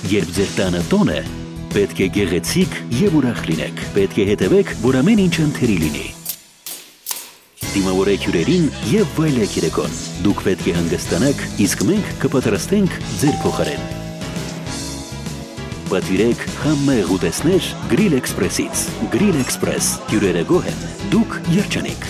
Երբ ձեր տանը տոն է, պետք է գեղեցիկ եւ ուրախ լինեք։ Պետք է հետևեք, որ ամեն ինչ ընթերի լինի։ Դիմավորեք հյուրերին եւ վայելեք երեկոն։ Դուք պետք է հանգստանաք, իսկ մենք կպատրաստենք ձեր փոխարեն։ Պատվիրեք համեղ ուտեսներ Grill Express-ից։ Grill Express, հյուրերը գոհ են, դուք երջանիկ։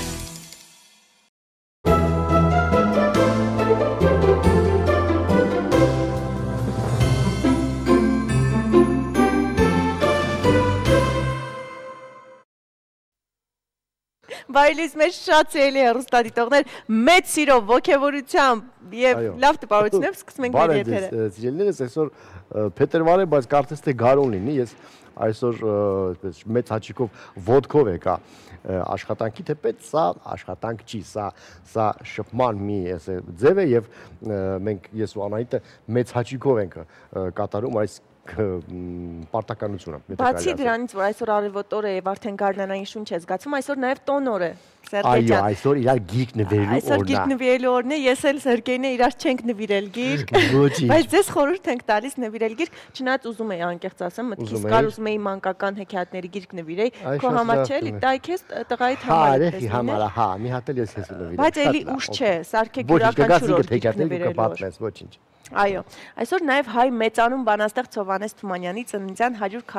Բայլիս մեջ շատ սիրելի հեռուստադիտողներ, մեծ սիրով, ոգևորությամբ եւ լավ տպավորությունով սկսում ենք մեր եթերը։ Բարև սիրելիներս, այսօր փետրվար է, բայց կարծես թե գարուն լինի, ես այսօր այսպես մեծ հաճիկով ոդկով եկա աշխատանքի, թեպետ սա աշխատանք չի, սա շփման մի ձև է եւ մենք ես ու Անահիտը մեծ հաճիկով ենք կատարում այս պարտականությունը։ Բացի դրանից, որ այսօր արևոտ օր է եւ արդեն գարնանային շունչ է զգացում, այսօր նաեւ տոն օր է։ Այո, այսօր իրար գիրք նվիրելու օրն է։ Այսօր գիրք նվիրելու օրն է, ես էլ Սերգեյն է իրար չենք նվիրել գիրք։ Բայց ձեզ խորհուրդ ենք տալիս նվիրել գիրք, չնայած ուզում էի անկեղծ ասեմ, մտքիս կար ուզում էի մանկական հեքիաթների գիրք նվիրեի, քո համար չէ, տայ քեզ տղայիդ համար է։ Հարի համար, հա, մի հատ էլ ես քեզ նվիրել։ Բայց էլի ուշ չէ, սարքեք յուրաքանչյուր օր գիրք նվիրելու։ Ոչինչ։ Այո, այսօր նաև հայ մեծանուն բանաստեղծ Հովհաննես Թումանյանի ծննդյան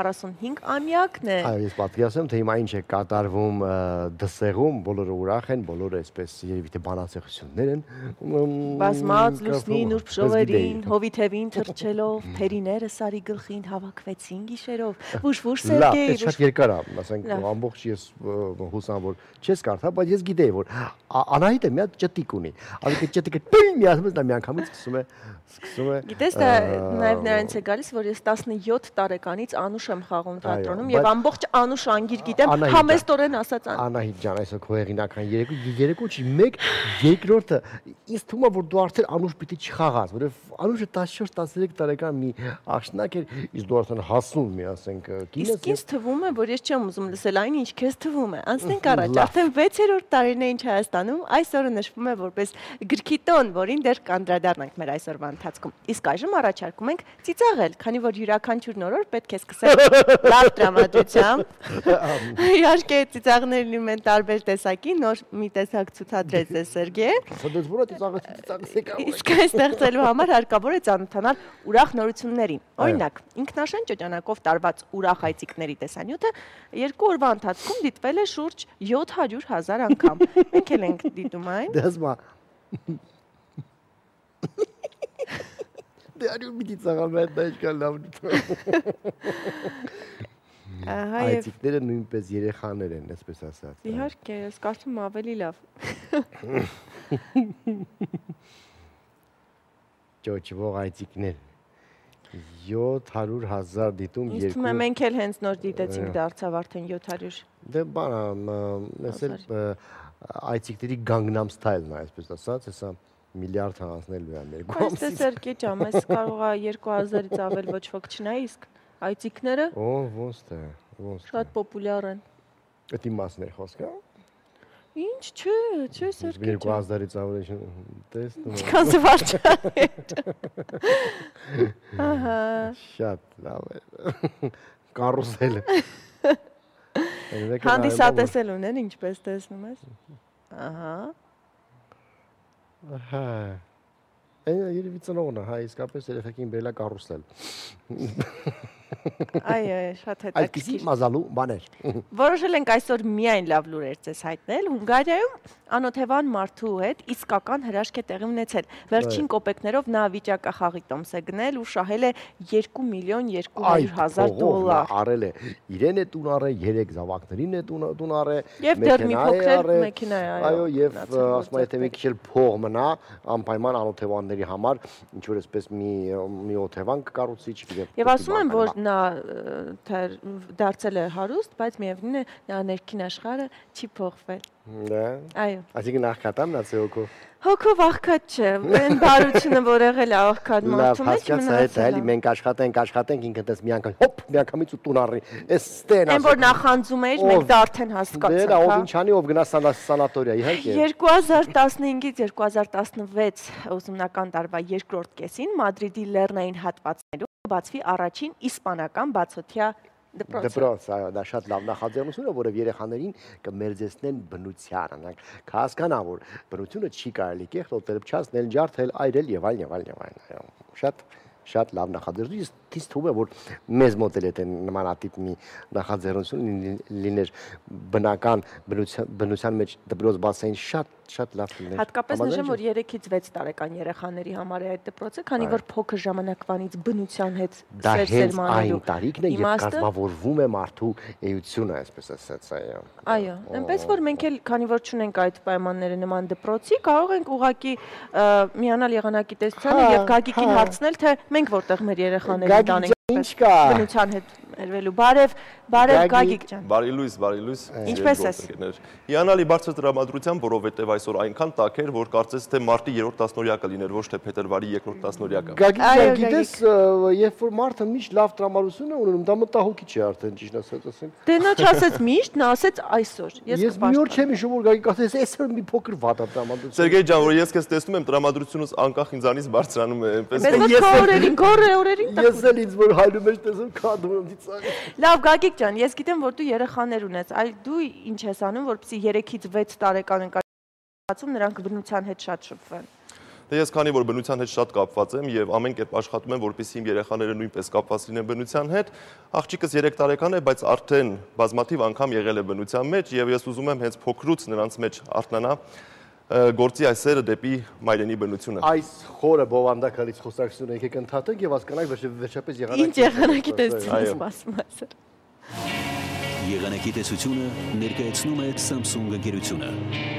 145-ամյակն է։ Այո, ես պատկերացնում, թե հիմա ինչ է կատարվում Դսեղում, բոլորը ուրախ են, բոլորը այսպես երևի թե բանաստեղծություններ են։ Բազմած լուսնի նուրբ շողերին, հովի թևին թռչելով, թերիները սարի գլխին հավաքվեցին գիշերով։ Վուշ Սերգեյ, շատ երկար է, ասենք ամբողջ ես հուսամ որ չես կարդա, բայց ես գիտեի որ Անահիտը մի հատ ճտիկ ունի։ Ավելի ճտիկը միացած նա միանգամից սկսում է Գիտես, դա նաև նրանից է գալիս, որ ես 17 տարեկանից Անուշ եմ խաղում թատրոնում եւ ամբողջ Անուշ անգիր գիտեմ, համեստորեն ասած Անահիտ ջան, այսօր քո հեղինական երեկո չի, մեկ երկրորդը ինձ թվում է որ դու արդեն Անուշ պիտի չխաղաս, որովհետեւ Անուշը 14-13 տարեկան մի աշնակ էր, իսկ դու արդեն հասուն մի ասենք կին ես։ Իսկ ինձ թվում է, որ ես չեմ ուզում լսել այն, ինչ քեզ թվում է։ Անցնենք առաջ, արդեն 6-րդ տարին է ինչ Հայաստանում, այսօրը նշվում է որպես գրքի տոն, որին դեռ կանդրադառնանք մեր այսօրվա ընթացքում։ Իսկ այժմ առաջարկում ենք ծիծաղել, քանի որ յուրաքանչյուր նոր օր պետք է սկսել լավ տրամադրությամբ։ Իհարկե ծիծաղները լինում են տարբեր տեսակի, նոր մի տեսակ ցուցադրեց է Սերգեյ։ Իսկ այս ստեղծելու համար հարկավոր է ծանոթանալ ուրախ նորություններին։ Օրինակ, ինքնաշեն ճոճանակով տարված ուրախ այծիկների տեսանյութը 2 օրվա ընթացքում դիտվել է շուրջ 700,000 անգամ։ Մենք էլ ենք դիտում այն։ Դասմա Դեռ մի ծաղամ է դա ինչքան լավ Այցիկները նույնպես երեխաներ են, այսպես ասած։ Իհարկե, ես կարծում եմ ավելի լավ։ Ճոճվող այցիկներ 700,000 դիտում երկու։ Իսկ մենք էլ հենց նոր դիտեցինք դարձավ արդեն 700։ Դե բան, ես էլ այցիկների Gangnam Style-ն է, այսպես ասած, հեսա միլիարդ հանձնելու է մեր կողմից։ Բայց Սերգեյ ջան, ես կարող է 2000-ից ավել ոչ ոք չնայի, իսկ այցիկները ոնց թե շատ պոպուլյար են։ Այդ իմաստներ խոսքը։ Ինչ, չէ, Սերգեյ ջան։ 2000-ից ավել տեսնում։ Ինչքան զվարճան։ Ահա։ Շատ լավ է։ Կարուսելը։ Հանդիսատեսել ունեն, ինչպես տեսնում ես։ Ահա։ Հա։ Երևի ծնողն է, հա, իսկապես երեխեքին բերել է կարուսել։ Այո, շատ հետաքրքիր։ Այսպիսի մազալու բաներ։ Որոշել ենք այսօր միայն լավ լուրեր ձեզ հայտնել։ Հունգարիայում անօթևան մարդու հետ իսկական հրաշք է տեղի ունեցել։ Վերջին կոպեկներով նա վիճակախաղի տոմս է գնել ու շահել է 2,200,000 դոլար։ Արել է իրեն է տուն առել, 3 զավակներին է տուն առել։ Եվ դեռ մի փոքր մեքենա է, այո, եւ ասում եմ, եթե մի քիչ էլ փող մնա, անպայման անօթևանների համար, ինչ որ այսպես մի օթևան կկառուցի, չգիտեմ։ Եվ ասում եմ, որ նա դարձել է հարուստ, բայց միևնույն է նա ներքին աշխարհը չի փոխվել։ Դա։ Այո։ Այսինքն աղքատամն է ցեոքո։ Հոգով աղքատ չէ, այն բարությունը, որ եղել է աղքատ մարդու մեջ, մնացել է։ Էլի մենք աշխատենք, ինքն դες մի անգամ հոպ, միանգամից ու տուն առի։ Էս ստեն ասում։ Այն որ նախանձում էր, մենք դա արդեն հասկացանք։ Դե ով ինչ անի, ով գնա սանատորիա, իհարկե։ 2015-ից 2016 ուսումնական տարվա երկրորդ կեսին Մադրիդի լեռնային հատվածներում բացվի առաջին իսպանական բացօթյա դպրոցը։ Դպրոց, այո, դա շատ լավ նախաձեռնություն է, որը երեխաներին կմերձեցնեն բնությանը։ Կհասկանան, որ բնությունը չի կարելի կեղտել, դրփչացնել, ջարդել, այրել եւ այլն եւ այլն եւ այլն։ Շատ լավ նախաձեռնություն, ինձ թվում է, որ մեզ մոտ էլ է նմանատիպ մի նախաձեռնություն լիներ բնական բնության մեջ դպրոց բացային շատ լավ լիներ։ Հատկապես նշեմ, որ 3-ից 6 տարեկան երեխաների համար է այդ դպրոցը, քանի որ փոքր ժամանակվանից բնության հետ սեր սերմանելու։ Դա հենց այն տարիքն է, երբ կազմավորվում է մարդու էությունը, այսպես ասած, այո։ Այո, այնպես որ մենք էլ, քանի որ չունենք այդ պայմանները նման դպրոցի, կարող ենք ուղղակի միանալ եղանակի տեսությանը եւ Գագիկին հարցնել, թե մենք որտեղ մեր երեխաներին տանենք բնության հետ երվելու։ Բարև Գագիկ ջան։ Բարի լույս։ Ինչպես ես։ Հիանալի բարձր տրամադրությամբ, որովհետև այսօր այնքան տաք էր, որ կարծես թե մարտի 3-րդ տասնօրյակը լիներ, ոչ թե փետրվարի 2-րդ տասնօրյակը։ Գագիկ ջան, գիտես, երբ որ մարդը միշտ լավ տրամադրություն է ունենում, դա մտահոգիչ է արդեն, ճիշտ ասած։ Դե նա չասեց միշտ, նա ասեց այսօր։ Ես մի օր չեմ հիշում, որ Գագիկ ասեց, այսօր մի փոքր վատ է տրամադրությունը։ Սերգեյ ջան, որ ես քեզ տեսնում եմ, տրամադրությունս անկախ ինձանից բարձրանում է, այնպես։ Օրերին Ես էլ ինձ որ հայրում եմ տեսնում կադրում եմ դիցանը։ Լավ Գագիկ ջան, ես գիտեմ, որ դու երեխաներ ունես, այլ դու ինչ ես անում, որպեսզի 3-ից 6 տարեկան ընկալացում նրանք բնության հետ շատ շփվեն։ Դե ես քանի որ բնության հետ շատ կապված եմ եւ ամեն կերպ աշխատում եմ, որպեսզի իմ երեխաները նույնպես կապված լինեն բնության հետ, աղջիկս 3 տարեկան է, բայց արդեն բազմաթիվ անգամ եղել է բնության մեջ եւ ես ուզում եմ հենց փոքրուց նրանց մեջ արթնանա գործի այս սերը դեպի մայրենի բնությունը։ Այս խորը բովանդակալից խոսակցությունը եկեք ընդհատենք եւ հասկանանք վերջապես Ինչ եղանակի տեսություն սպասում այսօր։ Եղանակի տեսությունը ներկայացնում է Samsung ընկերությունը։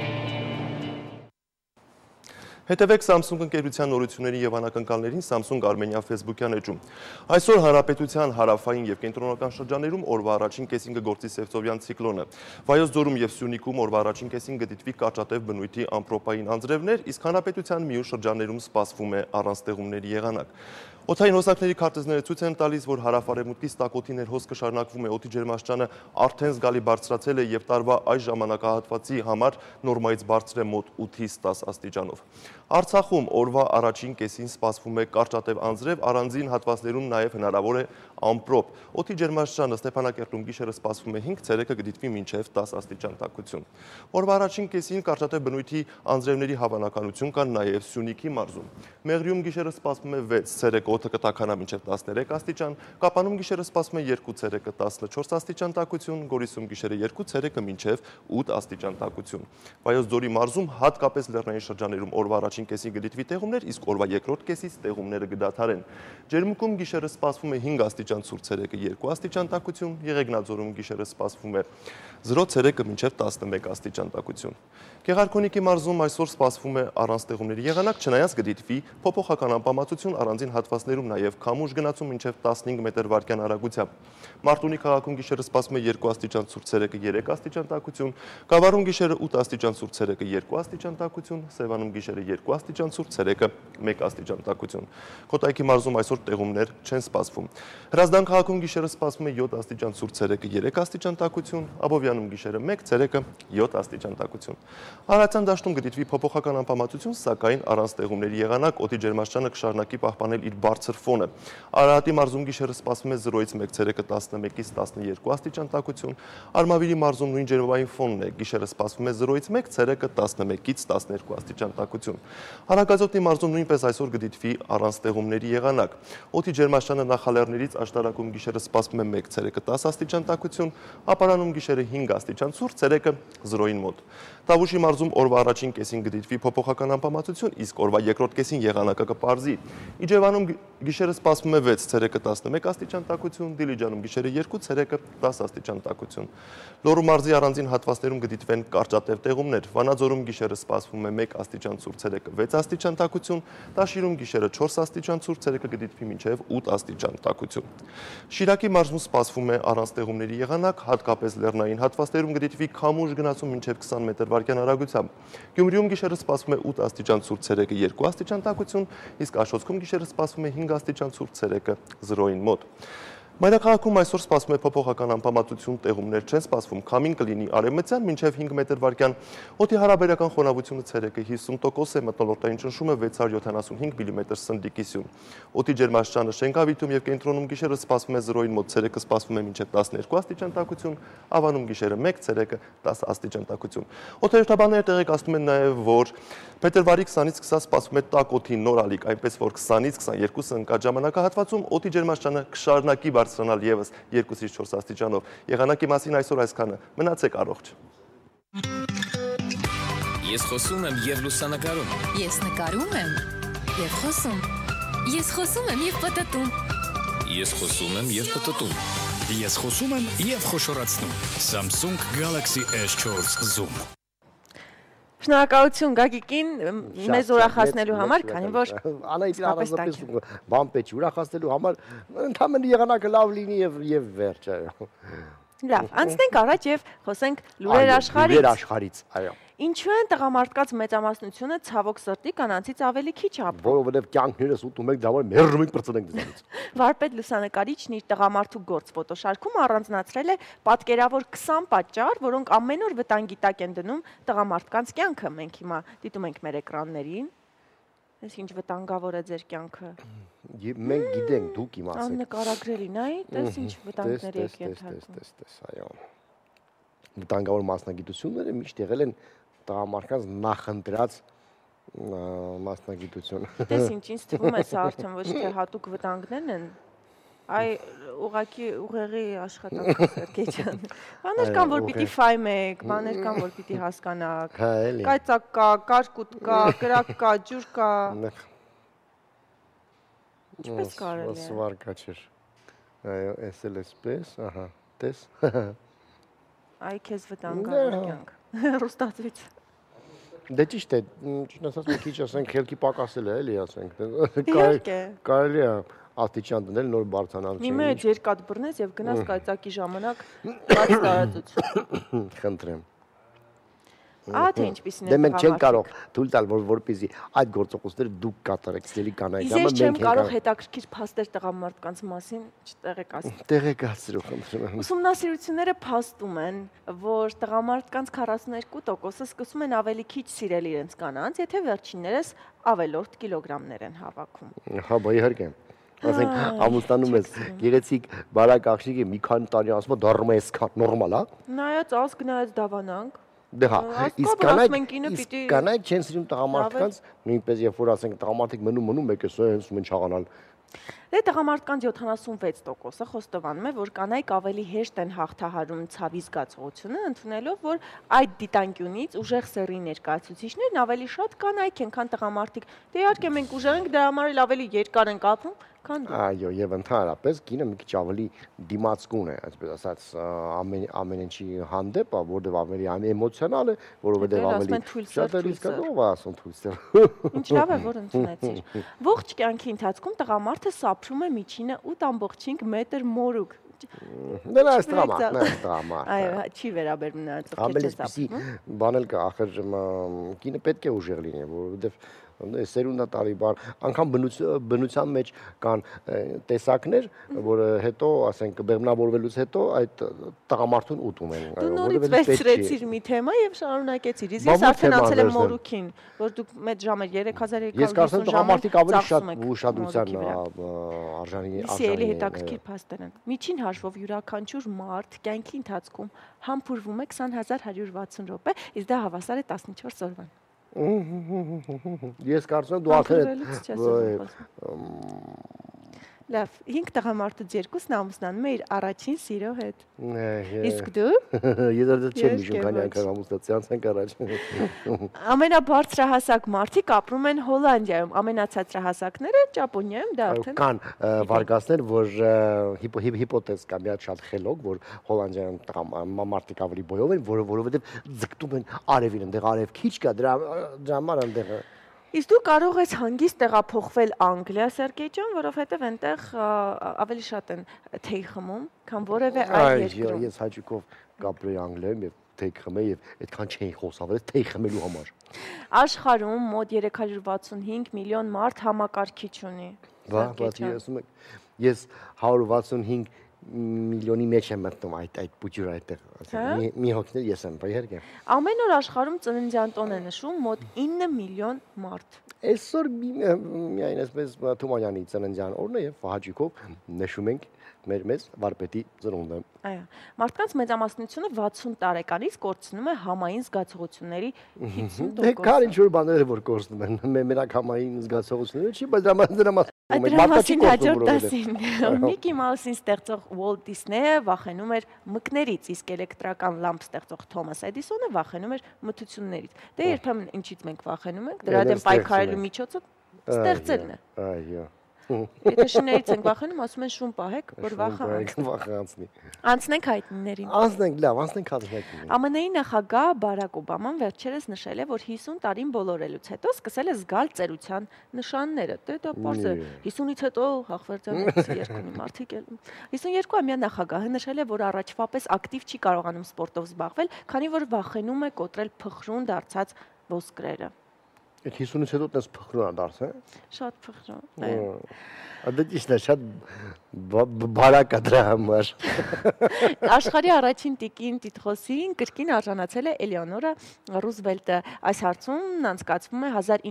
Հետևեք Samsung ընկերության նորություններին եւ անակնկալներին Samsung Armenia Facebook-յան էջում։ Այսօր հանրապետության հարավային եւ կենտրոնական շրջաններում օրվա առաջին կեսին կգործի Սևծովյան ցիկլոնը։ Վայոց ձորում եւ Սյունիքում օրվա առաջին կեսին կդիտվի կարճատև բնույթի ամպրոպային անձրևներ, իսկ հանրապետության մյուս շրջաններում սպասվում է առանց տեղումների եղանակ։ Օդային հոսանքների քարտեզները ցույց են տալիս, որ հարավ-արևմուտքից տաքոթի ներհոսքը շարունակվում է, օդի ջերմաստիճանը արդեն զգալի բարձրացել է եւ տարվա այս ժամանակահատվածի համար նորմայից բարձր է մոտ 8-ից 10 աստիճանով։ Արցախում օրվա առաջին կեսին սպասվում է կարճատև անձրև, առանձին հատվածներում նաեւ հնարավոր է ամպրոպ։ Օդի ջերմաստիճանը Ստեփանակերտում գիշերը սպասվում է 5, ցերեկը կդիտվի մինչև 10 աստիճան տաքություն։ Օրվա առաջին կեսին կարճատև բնույթի անձրևների հավանականություն կան նաեւ Սյունիքի մարզում։ Մեղրիում գիշերը սպասվում է 6, ցերեկը օդը կտաքանա մինչև 13 աստիճան, Կապանում գիշերը սպասվում է 2, ցերեկը 14 աստիճան տաքություն, Գորիսում գիշերը 2, ցերեկը մինչև 8 աստիճան տաքություն։ Վայոց ձորի մարզում հատկապես լեռնային շրջաներում օրվա առաջին կեսին կդիտվի տեղումներ, իսկ օրվա երկրորդ կեսից տեղումները կդադարեն։ Ջերմուկում գիշերը սպասվում է 5 աստիճան ցուրտ, ցերեկը 2 աստիճան տաքություն, Եղեգնաձորում գիշերը սպասվում է 0, ցերեկը մինչև 11 աստիճան տաքություն։ Գեղարքոնիկի մարզում այսօր սպասվում է առանց տեղումների եղանակ, չնայած կդիտվի փոփոխական անպամատություն, առանձին հատվածներում նաև քամուշ գնացում մինչև 15 մետր վարկյան արագությամբ։ Մարտունի քաղաքում գիշերը սպասվում է 2 աստիճան ցուրտ, ցերեկը 3 աստիճան տաքություն, Գավառում գիշերը 8 աստիճան ցուրտ, ցերեկը 2 աստիճան տաքություն, Սևանում գիշերը 2 աստիճան ցուրտ, ցերեկը 1 աստիճան տաքություն։ Կոտայքի մարզում այսօր տեղումներ չեն սպասվում։ Հրազդան քաղաքում գիշերը սպասվում է 7 աստիճան ցուրտ, ցերեկը 3 աստիճան տաքություն, Աբովյանում գիշերը 1, ցերեկը 7 աստիճան տաքություն։ Արարատյան դաշտում կդիտվի փոփոխական անպամատություն, սակայն առանց տեղումների եղանակ, օդի ջերմաստիճանը կշարունակի պահպանել իր բարձր ֆոնը։ Արարատի մարզում գիշերը սպասվում է 0-ից 1, ցերեկը 11-ից 12 աստիճան տաքություն, Արմավիրի մարզում նույն ջերմային ֆոնն է, գիշերը սպասվում է 0-ից 1, ցերեկը 11-ից 12 աստիճան տաքություն։ Հարակազոտնի մարզում նույնպես այսօր կդիտվի առանց տեղումների եղանակ։ Օդի ջերմաստիճանը նախալեռներից աշտարակում գիշերը սպասվում է 1, ցերեկը 10 աստիճան տաքություն, Ապարանում գիշերը 5 աստիճան ցուրտ, ցերեկը 0-ին մոտ։ Տավուշի մարզում օրվա առաջին կեսին կդիտվի փոփոխական անպամատություն, իսկ օրվա երկրորդ կեսին եղանակը կպարզի։ Իջևանում գիշերը սպասվում է 6, ցերեկը 11 աստիճան տաքություն, Դիլիջանում գիշերը 2, ցերեկը 10 աստիճան տաքություն։ Լոռու մարզի առանձին հատվածներում կդիտվեն կարճատև տեղումներ։ Վանաձորում գիշերը սպասվում է 1 աստիճան ցուրտ, ցերեկը 6 աստիճան տաքություն, Տաշիրում գիշերը 4 աստիճան ցուրտ, ցերեկը կդիտվի մինչև 8 աստիճան տաքություն։ Շիրակի մարզում սպասվում է առանց տեղումների եղանակ, հատկապես լեռնային հատվածներում կդիտվի քամուշ գնացում մինչև 20 մետր վարկյան արագությամբ։ Գյումրիում գիշերը սպասվում է 8 աստիճան ցուրտ, ցերեկը 2 աստիճան տաքություն, իսկ Աշոտսկում գիշերը սպասվում է 5 աստիճան ցուրտ, ցերեկը 0-ին մոտ։ Մայրաքաղաքում այսօր սպասվում է փոփոխական անպամատություն, տեղումներ չեն սպասվում, քամին կլինի արևմտյան մինչև 5 մետր վարկյան, օդի հարաբերական խոնավությունը ցերեկը 50% է, մթնոլորտային ճնշումը 675 մմ սնդիկիսյուն։ Օդի ջերմաստիճանը Շենքավիթում եւ կենտրոնում գիշերը սպասվում է 0-ին մոտ, ցերեկը սպասվում է մինչև 12 աստիճան տաքություն, Ավանում գիշերը 1, ցերեկը 10 աստիճան տաքություն։ Օդերժդաբանները տեղեկացնում են նաեւ, որ փետրվարի 20-ից 20 սպասվում է տաք օդի նոր ալիք, այնպես որ 20-ից 22 ընկած ժամանակահատվածում օդի ջերմաստիճանը կշարունակի բարձրանալ եւս 2-ից 4 աստիճանով։ Եղանակի մասին այսօր այսքանը։ Մնացեք առողջ։ Ես խոսում եմ եւ լուսանկարում։ Ես նկարում եմ եւ խոսում։ Ես խոսում եմ եւ պտտում։ Ես խոսում եմ եւ պտտում։ Ես խոսում եմ եւ խոշորացնում։ Samsung Galaxy S4 Zoom։ Շնորհակալություն Գագիկին մեզ ուրախացնելու համար, քանի որ Անայդին առանձնապես բան պետք է ուրախացնելու համար ընդհանրապես եղանակը լավ լինի եւ վերջ, այո։ Լավ, անցնենք առաջ եւ խոսենք լուրեր աշխարհից։ Լուրեր աշխարհից, այո։ Ինչու են տղամարդկանց մեծամասնությունը ցավոք սրտի կանանցից ավելի քիչ ապրում։ Որովհետև կյանքներս ուտում եք, դա որ մերժում եք բրծնենք դրանից։ Վարպետ լուսանկարիչն իր տղամարդու գործ ֆոտոշարքում առանձնացրել է պատկերավոր 20 պատճառ, որոնք ամեն օր վտանգի տակ են դնում տղամարդկանց կյանքը։ Մենք հիմա դիտում ենք մեր էկրաններին։ Այս ինչ վտանգավոր է ձեր կյանքը։ Մենք գիտենք, դուք իմացեք։ Աննկարագրելի, նայ, տես ինչ վտանգների եք ենթարկվում։ Տես, այո։ Վտանգավոր մասնագիտությունները միշտ եղել են տղամարդկանց նախընտրած մասնագիտություն։ Տես ինչ ինձ թվում է սա արդեն ոչ թե հատուկ վտանգներն են, այ ուղղակի ուղեղի աշխատանք Սերգեյ ջան։ Բաներ կան, որ պիտի ֆայմեք, բաներ կան, որ պիտի հասկանաք։ Կայծակ կա, կարկուտ կա, կրակ կա, ջուր կա։ Ինչպես կարելի է։ Սվարկա չէր։ Այո, էս էլ էսպես, ահա, տես։ Այ քեզ վտանգավոր կյանք։ Ռուստացվից։ Դե ճիշտ է, ճիշտ ասած մի քիչ ասենք խելքի պակասել է, էլի ասենք։ Իհարկե։ Կարելի է աստիճան դնել նոր բարձրանալ։ Մի մեծ երկաթ բռնես եւ գնաս կայծակի ժամանակ բաց տարածություն։ Խնդրեմ։ Ահա թե ինչպիսին է։ Դե մենք չենք կարող թույլ տալ, որպեսզի այդ գործողությունները դուք կատարեք, ստելի կանայք։ Ես չեմ կարող հետաքրքիր փաստեր տղամարդկանց մասին չտեղեկացնել։ Տեղեկացրու, խնդրեմ։ Ուսումնասիրությունները փաստում են, որ տղամարդկանց 42%-ը սկսում են ավելի քիչ սիրել իրենց կանանց, եթե վերջիններս ավելորդ կիլոգրամներ են հավաքում։ Հա, բա իհարկե։ Ասենք ամուսնանում ես գեղեցիկ բարակ աղջիկը մի քանի տարի ասում է դառնում է այսքան նորմալ, հա։ Նայած ասկ նայած դավանանք։ Դե հա, իսկ կանայք չեն սիրում տղամարդկանց, նույնպես երբ որ ասենք տղամարդիկ մնում եք էս ուսում են չաղանալ։ Դե տղամարդկանց 76%-ը խոստովանում է, որ կանայք ավելի հեշտ են հաղթահարում ցավի զգացողությունը, ընդունելով, որ այդ դիտանկյունից ուժեղ սեռի ներկայացուցիչներն ավելի շատ կանայք են, քան տղամարդիկ։ Դե իհարկե մենք ուժեղ ենք, դրա համար էլ ավելի երկար ենք ապրում, քան դուք։ Այո, եւ ընդհանրապես կինը մի քիչ ավելի դիմացկուն է, այսպես ասած, ամեն ինչի հանդեպ, որովհետեւ ավելի էմոցիոնալ է, որովհետեւ ավելի շատ է ռիսկ ով է ասում թույլսեր։ Ինչ լավ է, որ ընդունեցիր։ Ողջ կյանքի ընթացքում տղամարդը սափրում է միջինը 8.5 մետր մորուք։ Դա դրամա։ Այո, չի վերաբերում նա ծխի չսափրում։ Բան էլ կա, ախր կինը պետք է ուժեղ լինի, որովհետեւ սերունդա տարի բան, անգամ բնության մեջ կան տեսակներ, որը հետո, ասենք, բեղմնավորվելուց հետո այդ տղամարդուն ուտում են։ Դու նորից վերցրեցիր մի թեմա եւ շարունակեցիր։ Ես արդեն անցել եմ մորուքին, որ դուք մեծ ժամեր 3350 Ես կարծեմ տղամարդիկ ավելի շատ ուշադրության արժանի Իսկ էլի հետաքրքիր փաստեր են։ Միջին հաշվով յուրաքանչյուր մարդ կյանքի ընթացքում համբուրվում է 20160 րոպե, իսկ դա հավասար է 14 օրվան։ Ես կարծում եմ դու արդեն Լավ, 5 տղամարդուց 2-ն ամուսնանում է իր առաջին սիրո հետ։ Իսկ դու? Ես դեռ չեմ հիշում քանի անգամ ամուսնացի անցանք առաջ։ Ամենաբարձրահասակ մարդիկ ապրում են Հոլանդիայում, ամենացածրահասակները Ճապոնիայում, դա արդեն կան վարկածներ, որ հիպոթեզ կա մի հատ շատ խելոք, որ Հոլանդիայում մարդիկ ավելի բոյով են, որովհետև ձգտում են արևին, այնտեղ արև քիչ կա, դրա համար այնտեղ Իսկ դու կարող ես հանգիստ տեղափոխվել Անգլիա, Սերգեյ ջան, որովհետև այնտեղ ավելի շատ են թեյ խմում, քան որևէ այլ երկրում։ Ես հաճույքով կապրեի Անգլիայում եւ թեյ խմեի եւ այդքան չէին խոսավել թեյ խմելու համար։ Աշխարհում մոտ 365 միլիոն մարդ համակարգիչ ունի։ Բա, ես ասում եմ, ես 165 միլիոնի մեջ եմ մտնում այդ փուջուրը այդտեղ։ Մի հոգներ ես եմ, իհարկե։ Ամեն օր աշխարհում ծննդյան տոն է նշում մոտ 9 միլիոն մարդ։ Այսօր միայն այսպես Թումանյանի ծննդյան օրն է եւ հաճիկով նշում ենք մեր մեծ վարպետի ծնունդը։ Այո, մարդկանց մեծամասնությունը 60 տարեկանից կորցնում է համային զգացողությունների 50%։ Դե կար ինչ-որ բաներ որ կորցնում են, մենակ համային զգացողությունները չի, բայց դրա մասին հաջորդ դասին Միկի Մաուսին ստեղծող Walt Disney-ը վախենում էր մկներից, իսկ էլեկտրական լամպ ստեղծող Թոմաս Էդիսոնը վախենում էր մթություններից։ Դե երբեմն ինչից մենք վախենում ենք, դրա դեմ պայքարելու միջոցը ստեղծելն է։ Այո։ Եթե շներից ենք վախենում, ասում են շուն պահեք, որ վախը անցնի։ Անցնենք հայտնիներին։ Անցնենք, լավ, անցնենք հայտնիներին։ ԱՄՆ-ի նախագահ Բարակ Օբաման վերջերս նշել է, որ 50 տարին բոլորելուց հետո սկսել է զգալ ծերության նշանները։ Դե դա պարզ է։ 50-ից հետո Հաղվերդյանը երկրի մարդիկ էլ։ 52-ամյա նախագահը նշել է, որ առաջվա պես ակտիվ չի կարողանում սպորտով զբաղվել, քանի որ վախենում է կոտրել փխրուն դարձած ոսկրերը։ Այդ 50-ից հետո դες փխրուն դարձ է։ Շատ փխրուն։ Այո։ Դա ճիշտ է, շատ բարակ է դրա համար։ Աշխարհի առաջին տիկին տիտղոսին կրկին արժանացել է Էլեոնորա Ռուզվելտը։ Այս հարցումն անցկացվում է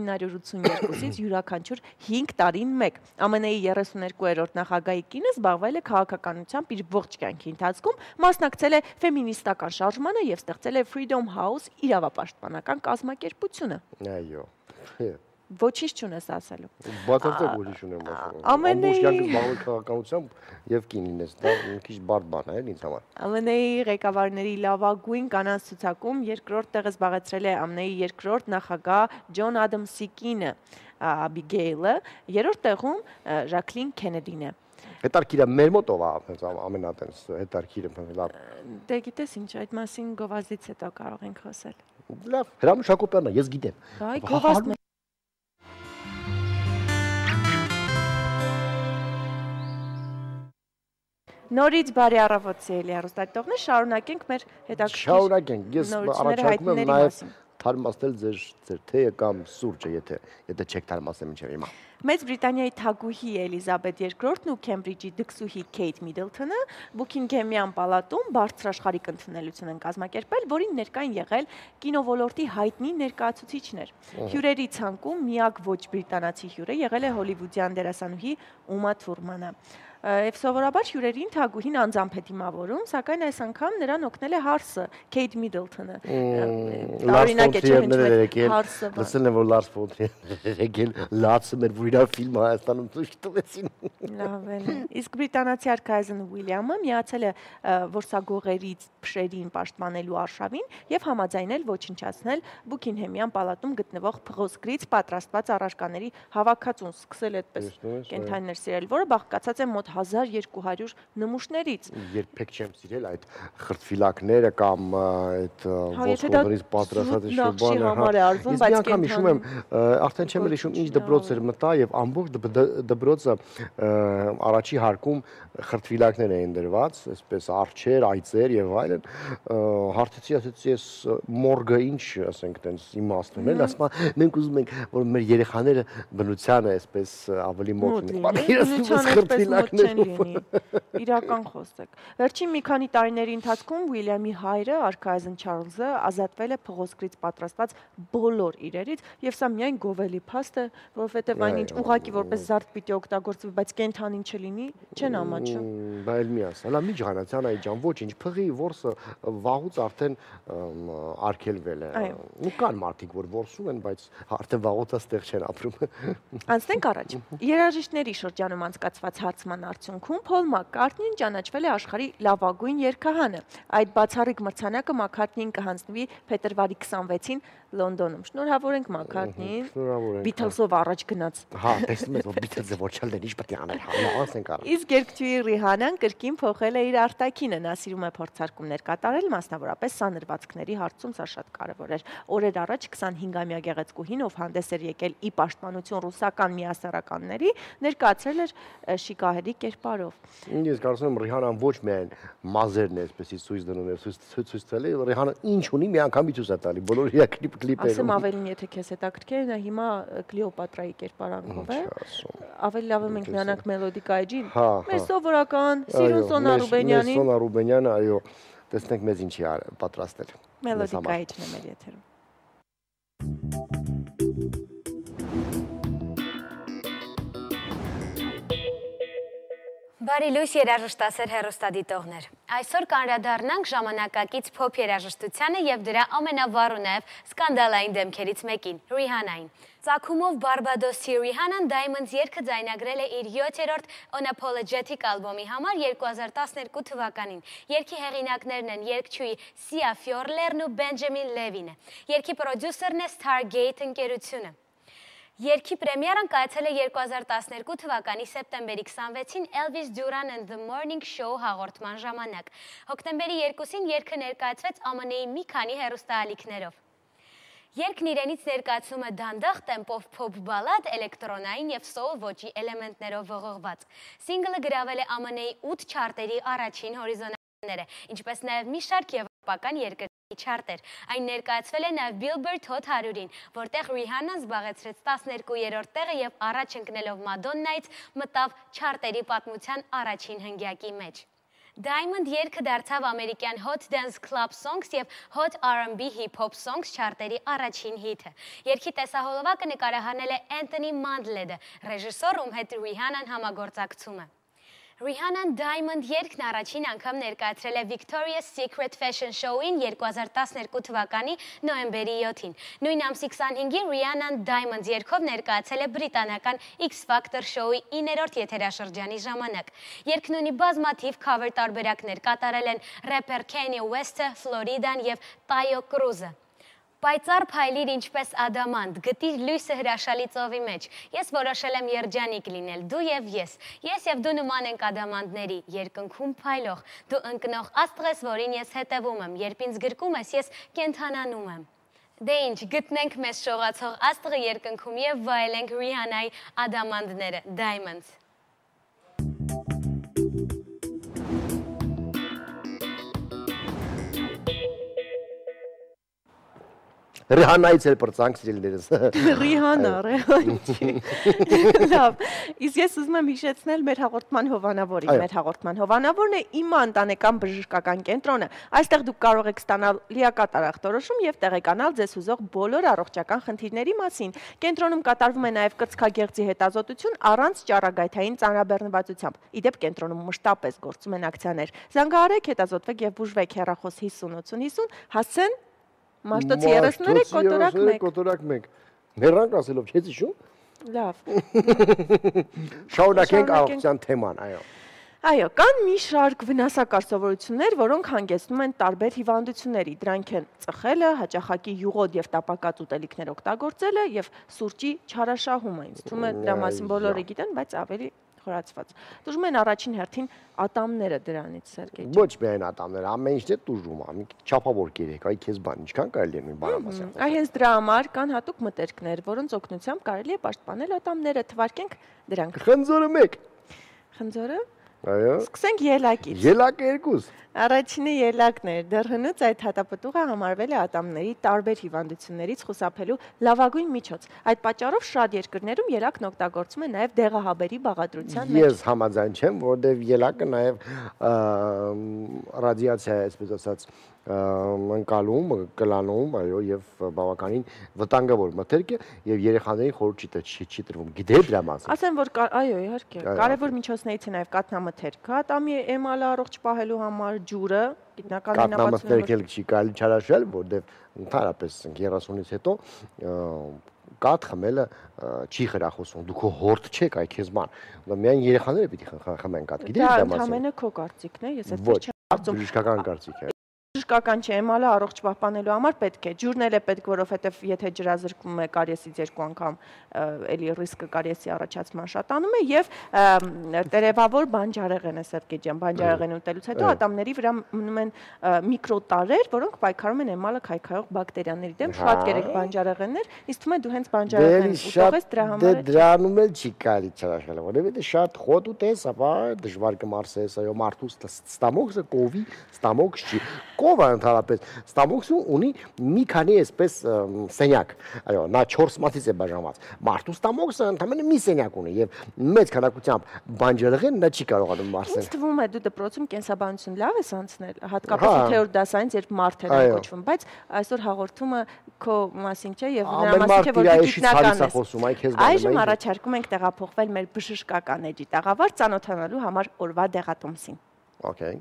1982-ից յուրաքանչյուր 5 տարին մեկ։ ԱՄՆ-ի 32-րդ նախագահի կինը զբաղվել է քաղաքականությամբ իր ողջ կյանքի ընթացքում, մասնակցել է ֆեմինիստական շարժմանը եւ ստեղծել է Freedom House իրավապաշտպանական կազմակերպությունը։ Այո։ Ոչինչ չունես ասելու։ Բացարձակ ոչինչ չունեմ ասելու։ Ամենի զբաղվել քաղաքականությամբ եւ կինինես, դա մի քիչ բարդ բան է ինձ համար։ ԱՄՆ-ի ղեկավարների լավագույն կանանց ցուցակում երկրորդ տեղը զբաղեցրել է ԱՄՆ-ի երկրորդ նախագահ Ջոն Ադամսի կինը Աբիգեյլը, երրորդ տեղում Ժակլին Քենեդին է։ Հետարքիրը մեր մոտ ով է ամենատենց հետարքիրը լավ։ Դե գիտես ինչ, այդ մասին գովազդից հետո կարող ենք խոսել։ Լավ, Հրանուշ Հակոբյանն է, ես գիտեմ։ Այ գովազդ Նորից բարի առավոտ սիրելի հեռուստադիտողներ, շարունակենք մեր հետաքրքիր Շարունակենք, ես առաջարկում եմ նաև թարմացնել ձեր թեյը կամ սուրճը, եթե չեք թարմացել մինչև հիմա։ Մեծ Բրիտանիայի թագուհի Էլիզաբեթ II-ն ու Քեմբրիջի դքսուհի Քեյթ Միդլթոնը Բուքինգհեմյան պալատում բարձրաշխարհիկ ընդունելություն են կազմակերպել, որին ներկա են եղել կինոլորտի հայտնի ներկայացուցիչներ։ Հյուրերի ցանկում միակ ոչ բրիտանացի հյուրը եղել է հոլիվուդյան դերասանուհի Ումա Թուրմանը։ Եվ սովորաբար հյուրերին թագուհին անձամբ է դիմավորում, սակայն այս անգամ նրան օգնել է հարսը, Քեյթ Միդլթոնը։ Տարօրինակ է, չէ՞, հարսը։ Լսել եմ, որ Լարս ֆոն Թրիերն եկել լացը մեր վիրավ ֆիլմ Հայաստանում ցույց տվեցին։ Լավ է։ Իսկ բրիտանացի արքայազն Ուիլյամը միացել է որսագողերից փշերին պաշտպանելու արշավին եւ համաձայնել ոչնչացնել Բուքինգհեմյան պալատում գտնվող փղոսկրից պատրաստված առարկաների հավաքածուն, սկսել այդպես կենթանիներ սիրել, որը բաղկացած է մոտ 1200 նմուշներից։ Երբեք չեմ սիրել այդ խրտվիլակները կամ այդ ոսկորներից պատրաստած շուբանը, համար է արվում, բայց անգամ հիշում եմ, արդեն չեմ հիշում ինչ դպրոց էր մտա եւ ամբողջ դպրոցը առաջի հարկում խրտվիլակներ էին դրված, այսպես արջեր, այծեր եւ այլն։ Հարցեցի, ասեցի, ես մորգը ինչ, ասենք, տենց իմաստուն են, ասում մենք ուզում ենք, որ մեր երեխաները բնությանը այսպես ավելի մոտ լինեն։ Իրական խոսեք։ Վերջին մի քանի տարիների ընթացքում Ուիլյամի հայրը, արքայազն Չարլզը, ազատվել է փղոսկրից պատրաստված բոլոր իրերից, եւ սա միայն գովելի փաստ է, որովհետեւ այնինչ ուղակի որպես զարդ պիտի օգտագործվի, բայց կենթանին չլինի, չեն ամաչում։ Բայց մի ասա, լա մի ջանացան այ ջան, ոչինչ, փղի որսը վաղուց արդեն արգելվել է։ Ու կան մարդիկ, որ որսում են, բայց արդեն վաղուց այստեղ չեն ապրում։ Անցնենք առաջ։ Երաժիշտների շրջանում անցկացված հարցման արդյունքում Փոլ Մակքարթնին ճանաչվել է աշխարհի լավագույն երգահանը։ Այդ բացառիկ մրցանակը Մակքարթնին կհանձնվի փետրվարի 26-ին Լոնդոնում։ Շնորհավորենք Մակքարթնին։ Բիթլսով առաջ գնաց։ Հա, տեսնում ես, որ Բիթլսը ոչալներ ինչ պետք է անել, հա, ասենք առ։ Իսկ երգչուհի Ռիհանան կրկին փոխել է իր արտաքինը, նա սիրում է փորձարկումներ կատարել, մասնավորապես սանրվածքների հարցում, սա շատ կարևոր էր։ Օրեր առաջ 25-ամյա գեղեցկուհին, ով հանդես էր եկել ի պաշտպանություն ռուսական միասեռականների, ներկայացրել էր շիկահերի կերպարով։ Ես կարծում եմ Ռիհանան ոչ միայն մազերն է այսպեսի ցույց դնում եւ ցույց տալի, Ռիհանը ինչ ունի մի անգամի ցույց է տալի բոլոր իր կլիպերում։ Ասեմ ավելին, եթե քեզ հետաքրքրի, նա հիմա Կլեոպատրայի կերպարանքով է։ Ավելի լավ է մենք միանանք Մելոդիկայջին։ Մեր սովորական Սիրուն Արուբենյանին։ Սոնա Արուբենյանը, այո, տեսնենք մեզ ինչի է պատրաստել։ Մելոդիկայջն է մեր եթերում։ Բարի լույս երաժշտասեր հեռուստադիտողներ։ Այսօր կանրադառնանք ժամանակակից փոփ երաժշտությանը եւ դրա ամենավառ ու նաեւ սկանդալային դեմքերից մեկին՝ Ռիհանային։ Ծագումով Բարբադոսի Ռիհանան Diamonds երգը ձայնագրել է իր 7-րդ Unapologetic ալբոմի համար 2012 թվականին։ Երգի հեղինակներն են երգչուհի Սիա Ֆյորլերն ու Բենջամին Լևինը։ Երգի պրոդյուսերն է Stargate ընկերությունը։ Երգի պրեմիերան կայացել է 2012 թվականի սեպտեմբերի 26-ին Elvis Duran and the Morning Show հաղորդման ժամանակ։ Հոկտեմբերի 2-ին երգը ներկայացվեց ԱՄՆ-ի մի քանի հեռուստաալիքներով։ Երգն իրենից ներկայացում է դանդաղ տեմպով փոփ բալադ, էլեկտրոնային եւ սոուլ ոճի էլեմենտներով ողողված։ Սինգլը գրավել է ԱՄՆ-ի 8 չարտերի առաջին հորիզոնները, ինչպես նաեւ մի շարք եվրոպական երկրների չարտեր։ Այն ներկայացվել է նաեւ Billboard Hot 100-ին, որտեղ Ռիհանան զբաղեցրեց 12-րդ տեղը եւ առաջ ընկնելով Մադոննայից մտավ չարտերի պատմության առաջին հնգյակի մեջ։ Diamond երգը դարձավ ամերիկյան Hot Dance Club Songs եւ Hot R&B Hip Hop Songs չարտերի առաջին հիթը։ Երգի տեսահոլովակը նկարահանել է Anthony Mandledը, ռեժիսոր, ում հետ Ռիհանան համագործակցում է։ Ռիհանան Diamond երգն առաջին անգամ ներկայացրել է Victoria's Secret Fashion Show-ին 2012 թվականի նոյեմբերի 7-ին։ Նույն ամսի 25-ին Ռիհանան Diamond երգով ներկայացել է բրիտանական X Factor Show-ի 9-րդ եթերաշրջանի ժամանակ։ Երգն ունի բազմաթիվ cover տարբերակներ, կատարել են рэպեր Kanye West-ը, Ֆլորիդան եւ Tayo Cruz-ը։ Պայծառ փայլիր ինչպես ադամանտ, գտիր լույսը հրաշալի ծովի մեջ։ Ես որոշել եմ երջանիկ լինել, դու եւ ես։ Ես եւ դու նման ենք ադամանդների, երկնքում փայլող։ Դու ընկնող աստղ ես, որին ես հետևում եմ, երբ ինձ գրկում ես, ես կենթանանում եմ։ Դե ինչ, գտնենք մեզ շողացող աստղը երկնքում եւ վայելենք Ռիհանայի ադամանդները, Diamonds։ Ռիհանայից էլ պրծանք սիրելիներս։ Ռիհանա, ռեհանչի։ Լավ, իսկ ես ուզում եմ հիշեցնել մեր հաղորդման հովանավորին։ Մեր հաղորդման հովանավորն է իմ ընտանեկան բժշկական կենտրոնը։ Այստեղ դուք կարող եք ստանալ լիակատար ախտորոշում եւ տեղեկանալ ձեզ հուզող բոլոր առողջական խնդիրների մասին։ Կենտրոնում կատարվում է նաեւ կրծքագեղձի հետազոտություն առանց ճառագայթային ծանրաբեռնվածությամբ։ Իդեպ կենտրոնում մշտապես գործում են ակցիաներ։ Զանգահարեք, հետազոտվեք եւ բուժվեք հեռախոս 50 հասցեն Մաշտոցի 33 կոտորակ 1։ Մեռանք ասելով, չես հիշում։ Լավ։ Շարունակենք առողջության թեման, այո։ Այո, կան մի շարք վնասակար սովորություններ, որոնք հանգեցնում են տարբեր հիվանդությունների։ Դրանք են ծխելը, հաճախակի յուղոտ եւ տապակած ուտելիքներ օգտագործելը եւ սուրճի չարաշահումը։ Ինձ թվում է դրա մասին բոլորը գիտեն, բայց ավելի խորացված։ Տուժում են առաջին հերթին ատամները դրանից, Սերգեյ ջան։ Ոչ միայն ատամները, ամեն ինչ է տուժում, մի չափավոր կերեք, այ քեզ բան, ինչքան կարելի է նույն բանամասը։ Այ հենց դրա համար կան հատուկ մտերքներ, որոնց օգնությամբ կարելի է պաշտպանել ատամները, թվարկենք դրանք։ Խնձորը 1։ Խնձորը։ Այո։ Սկսենք ելակից։ Ելակը 2։ Առաջինը ելակն էր։ Դեռ հնուց այդ հատապտուղը համարվել է ատամների տարբեր հիվանդություններից խուսափելու լավագույն միջոց։ Այդ պատճառով շատ երկրներում ելակն օգտագործում է նաև դեղահաբերի բաղադրության մեջ։ Ես համաձայն չեմ, որովհետև ելակը նաև ռադիացիա է, այսպես ասած, ընկալում, կլանում, այո, եւ բավականին վտանգավոր մթերք է եւ երեխաներին խորհուրդ չի տրվում։ Գիտեք դրա մասին։ Ասեմ, որ այո, իհարկե, կարևոր միջոցներից է նաև կաթնամթերքը, ատամի էմալը առողջ պահելու համար, ջուրը, գիտնական կաթնամթերքը չի կարելի չարաշել, որովհետեւ ընդհանրապես 30-ից հետո կաթ խմելը չի խրախուսում։ Դու քո հորթ չեք, այ քեզ բան։ Միայն երեխաները պիտի խմեն կաթ։ Գիտեք դա մասին։ Դա ամենը քո կարծիքն է, ես այդպես չեմ կարծում։ Բժշկական կարծիք է։ բժշկական չէ, էմալը առողջ պահպանելու համար պետք է։ Ջուրն էլ է պետք, որովհետև եթե ջրազրկվում է կարիեսից 2 անգամ, էլի ռիսկը կարիեսի առաջացման շատանում է եւ տերևավոր բանջարեղեն է Սերգեյ ջան, բանջարեղեն ուտելուց հետո ատամների վրա մնում են միկրոտարեր, որոնք պայքարում են էմալը քայքայող բակտերիաների դեմ, շատ կերեք բանջարեղեններ, իսկ թվում է դու հենց բանջարեղեն ուտողես դրա համար է։ Դրանում էլ չի կարելի չարաշել, որովհետեւ շատ խոտ ուտես, ապա դժվար կմարսես, այո, մարդու ստամոքսը կովի, ստամոքս չի։ Կովը ընդհանրապես ստամոքսը ունի մի քանի այսպես սենյակ, այո, նա 4 մատից է բաժանված։ Մարդու ստամոքսը ընդամենը մի սենյակ ունի եւ մեծ քանակությամբ բանջարեղեն նա չի կարողանում մարսել։ Ինձ թվում է դու դպրոցում կենսաբանություն լավ ես անցնել, հատկապես 8-րդ դասայից, երբ մարդ էր կոչվում, բայց այսօր հաղորդումը քո մասին չէ եւ նրա մասին չէ, որ դու գիտնական ես։ Այժմ առաջարկում ենք տեղափոխվել մեր բժշկական էջի տաղավար ծանոթանալու համար օրվա դեղատոմսին։ Okay.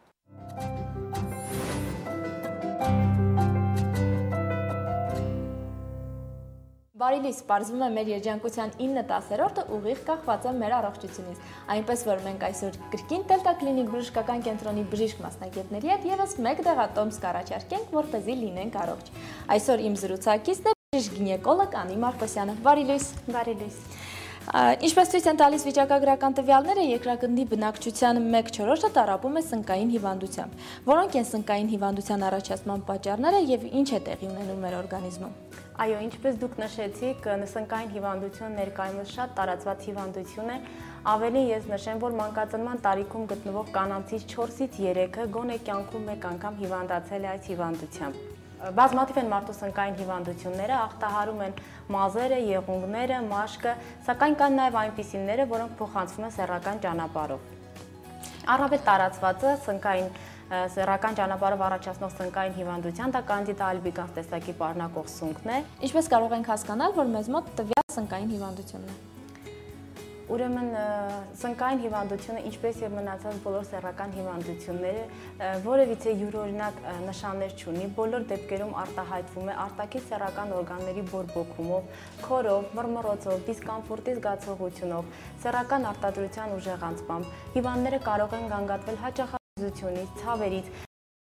Բարի լույս, պարզվում է մեր երջանկության 9/10-րդը ուղիղ կախված է մեր առողջությունից, այնպես որ մենք այսօր կրկին Դելտա կլինիկ բժշկական կենտրոնի բժիշկ մասնագետների հետ եւս մեկ դեղատոմս կառաջարկենք, որպեսզի լինենք առողջ։ Այսօր իմ զրուցակիցն է բժիշկ գինեկոլոգ Անի Մարկոսյանը։ Բարի լույս։ Բարի լույս։ Ինչպես ցույց են տալիս վիճակագրական տվյալները, երկրագնդի բնակչության 1/4-ը տառապում է սնկային հիվանդությամբ։ Որոնք են սնկային հիվանդության առաջացման պատճառները եւ ինչ է տեղի ունենում մեր օրգանիզմում։ Այո, ինչպես դուք նշեցիք, սնկային հիվանդությունը ներկայումս շատ տարածված հիվանդություն է։ Ավելի ես նշեմ, որ մանկածնման տարիքում գտնվող կանանցից 4-ից 3-ը գոնե կյանքում մեկ անգամ հիվանդացել է այս հիվանդությամբ։ Բազմաթիվ են մարդու սնկային հիվանդությունները, ախտահարում են մազերը, եղունգները, մաշկը, սակայն կան նաև այնպիսիները, որոնք փոխանցվում են սեռական ճանապարհով։ Առավել տարածվածը սեռական ճանապարհով առաջացնող սնկային հիվանդության դա կանդիդա ալբիգանս տեսակի պարունակող սունկն է։ Ինչպես կարող ենք հասկանալ, որ մեզ մոտ տվյալ սնկային հիվանդությունն է։ Ուրեմն սնկային հիվանդությունը, ինչպես եւ մնացած բոլոր սեռական հիվանդությունները, որևիցե յուրօրինակ նշաններ չունի, բոլոր դեպքերում արտահայտվում է արտաքին սեռական օրգանների բորբոքումով, քորով, մռմռոցով, դիսկոմֆորտի զգացողությունով, սեռական արտադրության ուժեղանցմամբ։ Հիվանդները կարող են գանգատվել հաճախազրությունից, ցավերից,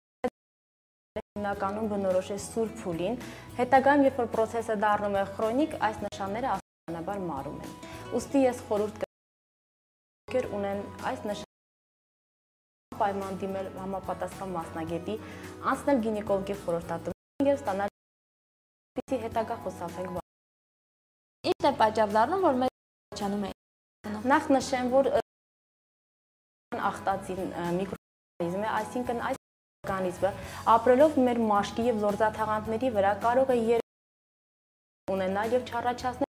հիմնականում բնորոշ է սուր փուլին, հետագայում երբ որ process-ը դառնում է քրոնիկ, այս նշանները աստիճանաբար մարում են։ Ուստի ես խորհուրդ կտամ ունեն այս նշանները պայման դիմել համապատասխան մասնագետի, անցնել գինեկոլոգի խորհրդատվություն եւ ստանալ պիտի հետագա խոսափենք։ Ինչ է պատճառ դառնում, որ մեր առաջանում է։ Նախ նշեմ, որ ախտածին միկրոօրգանիզմ է, այսինքն այս օրգանիզմը ապրելով մեր մաշկի եւ զորձաթաղանթների վրա կարող է ունենալ եւ չառաջացնել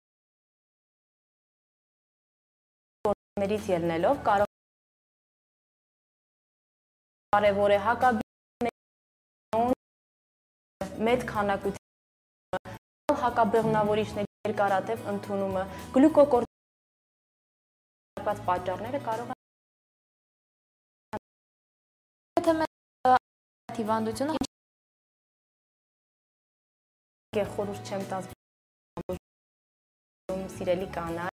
ներից ելնելով կարող կարևոր է հակաբեղմնավորիչների մեծ քանակությամբ հակաբեղմնավորիչների երկարատև ընդունումը, գլյուկոկորտիկոիդների պատճառները կարող են հիվանդությունը խորհուրդ չեմ տալիս սիրելի կանայք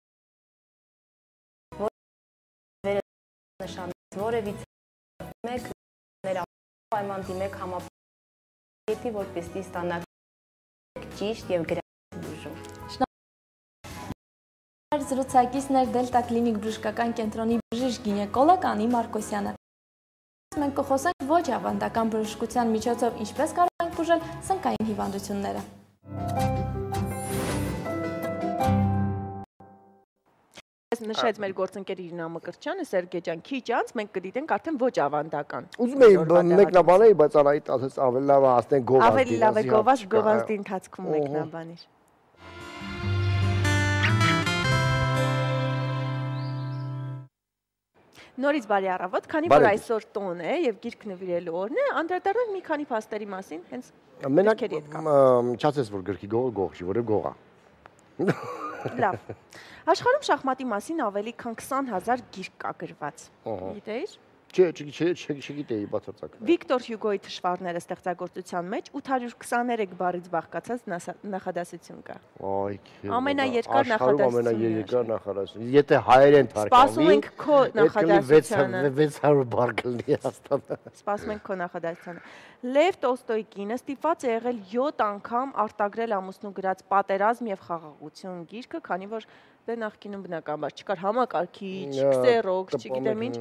նշանից որևիցե մեկ պայման դիմեք համապատասխան որպեսզի ստանաք ճիշտ եւ գրավիչ բուժում։ Զրուցակիցն էր Դելտա կլինիկ բժշկական կենտրոնի բժիշկ գինեկոլոգ Անի Մարկոսյանը։ Մենք կխոսենք ոչ ավանդական բժշկության միջոցով ինչպես կարող ենք բուժել սնկային հիվանդությունները։ Նշեց մեր գործընկեր Իրինա Մկրտչյանը, Սերգեյ ջան, քիչ անց մենք կդիտենք արդեն ոչ ավանդական։ Ուզում էի մեկնաբանել, բայց Անահիտ ասաց ավելի լավ է ասենք գովազդի։ Ավելի լավ է գովազդի ընթացքում մեկնաբանել։ Նորից բարի առավոտ, քանի որ այսօր տոն է եւ գիրք նվիրելու օրն է, անդրադառնանք մի քանի փաստերի մասին, հենց գրքերի հետ կապ։ Չասես, որ գրքի գող չի, որը գող է։ Լավ։ Աշխարհում շախմատի մասին ավելի քան 20,000 գիրք կա գրված։ Գիտեիր։ Չգիտեի բացարձակ։ Վիկտոր Հյուգոյի թշվառները ստեղծագործության մեջ 823 բառից բաղկացած նախադասություն կա։ Ամենաերկար նախադասությունը։ Ամենաերկար նախադասությունը։ Եթե հայերեն թարգմանվի, սպասում ենք քո նախադասությանը։ 600 բառ կլինի հաստատ։ Սպասում ենք քո նախադասությանը։ Լև Տոլստոյի կինը ստիպված է եղել 7 անգամ արտագրել ամուսնու գրած Պատերազմ եւ խաղաղություն գիրքը, քանի որ դե նախկինում բնականաբար չկար համակարգիչ, քսերոքս, չգիտեմ ինչ։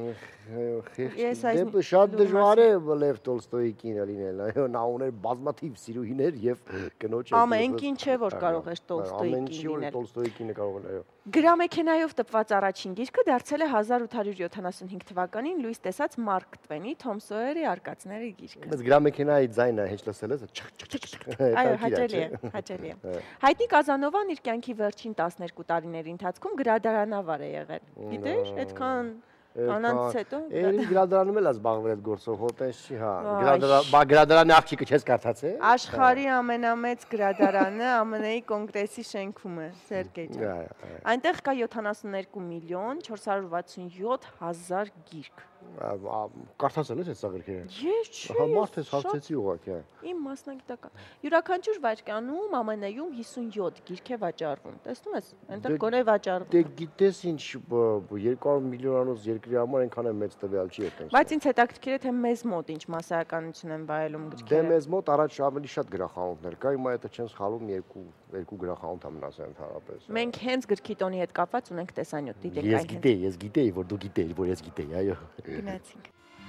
Շատ դժվար է Լև Տոլստոյի կինը լինել, այո, նա ուներ բազմաթիվ սիրուհիներ եւ կնոջը։ Ամենքին չէ որ կարող էր Տոլստոյի կին լինել։ Տոլստոյի կինը կարող է, այո։ Գրամեքենայով տպված առաջին գիրքը դարձել է 1875 թվականին լույս տեսած Մարկ Տվենի Թոմ Սոյերի արկածների գիրքը։ Բայց գրամեքենայի ձայնը հեչ լսել ես։ Այո, հաճելի է, հաճելի է։ Հայտնի Կազանովան իր կյանքի վերջին 12 տարիների ընթացքում գրադարանավար է եղել։ Գիտես, այդքան անանց հետո գրադարանում էլ զբաղվել այդ գործով, հոտես չի, հա։ Գրադարանի աղջիկը չես կարդացել։ Աշխարհի ամենամեծ գրադարանը ԱՄՆ-ի կոնգրեսի շենքում է, Սերգեյ ջան։ Այնտեղ կա 72 միլիոն 467 հազար գիրք։ Կարդացել ես այդ սա գրքերը։ Ես չէ։ Մարդ ես հարցեցի ուղղակի։ Իմ մասնագիտական։ Յուրաքանչյուր վայրկյանում ԱՄՆ-ում 57 գիրք է վաճառվում։ Տեսնում ես, այնտեղ գոնե վաճառվում։ Դե գիտես ինչ 200 միլիոնանոց երկրի համար այնքան է մեծ տվյալ չի այդպես։ Բայց ինձ հետաքրքիր է թե մեզ մոտ ինչ մասսայականություն են վայելում գրքերը։ Դե մեզ մոտ առաջ ավելի շատ գրախանութներ կա, հիմա դա չեն սխալվում երկու գրախանութ ամենասեն ընդհանրապես։ Մենք հենց գրքի տոնի հետ կապված ունենք տեսանյութ դիտել այն։ Ես գիտեի, որ դու գիտեիր, որ ես գիտեի, այո։ Գնացինք։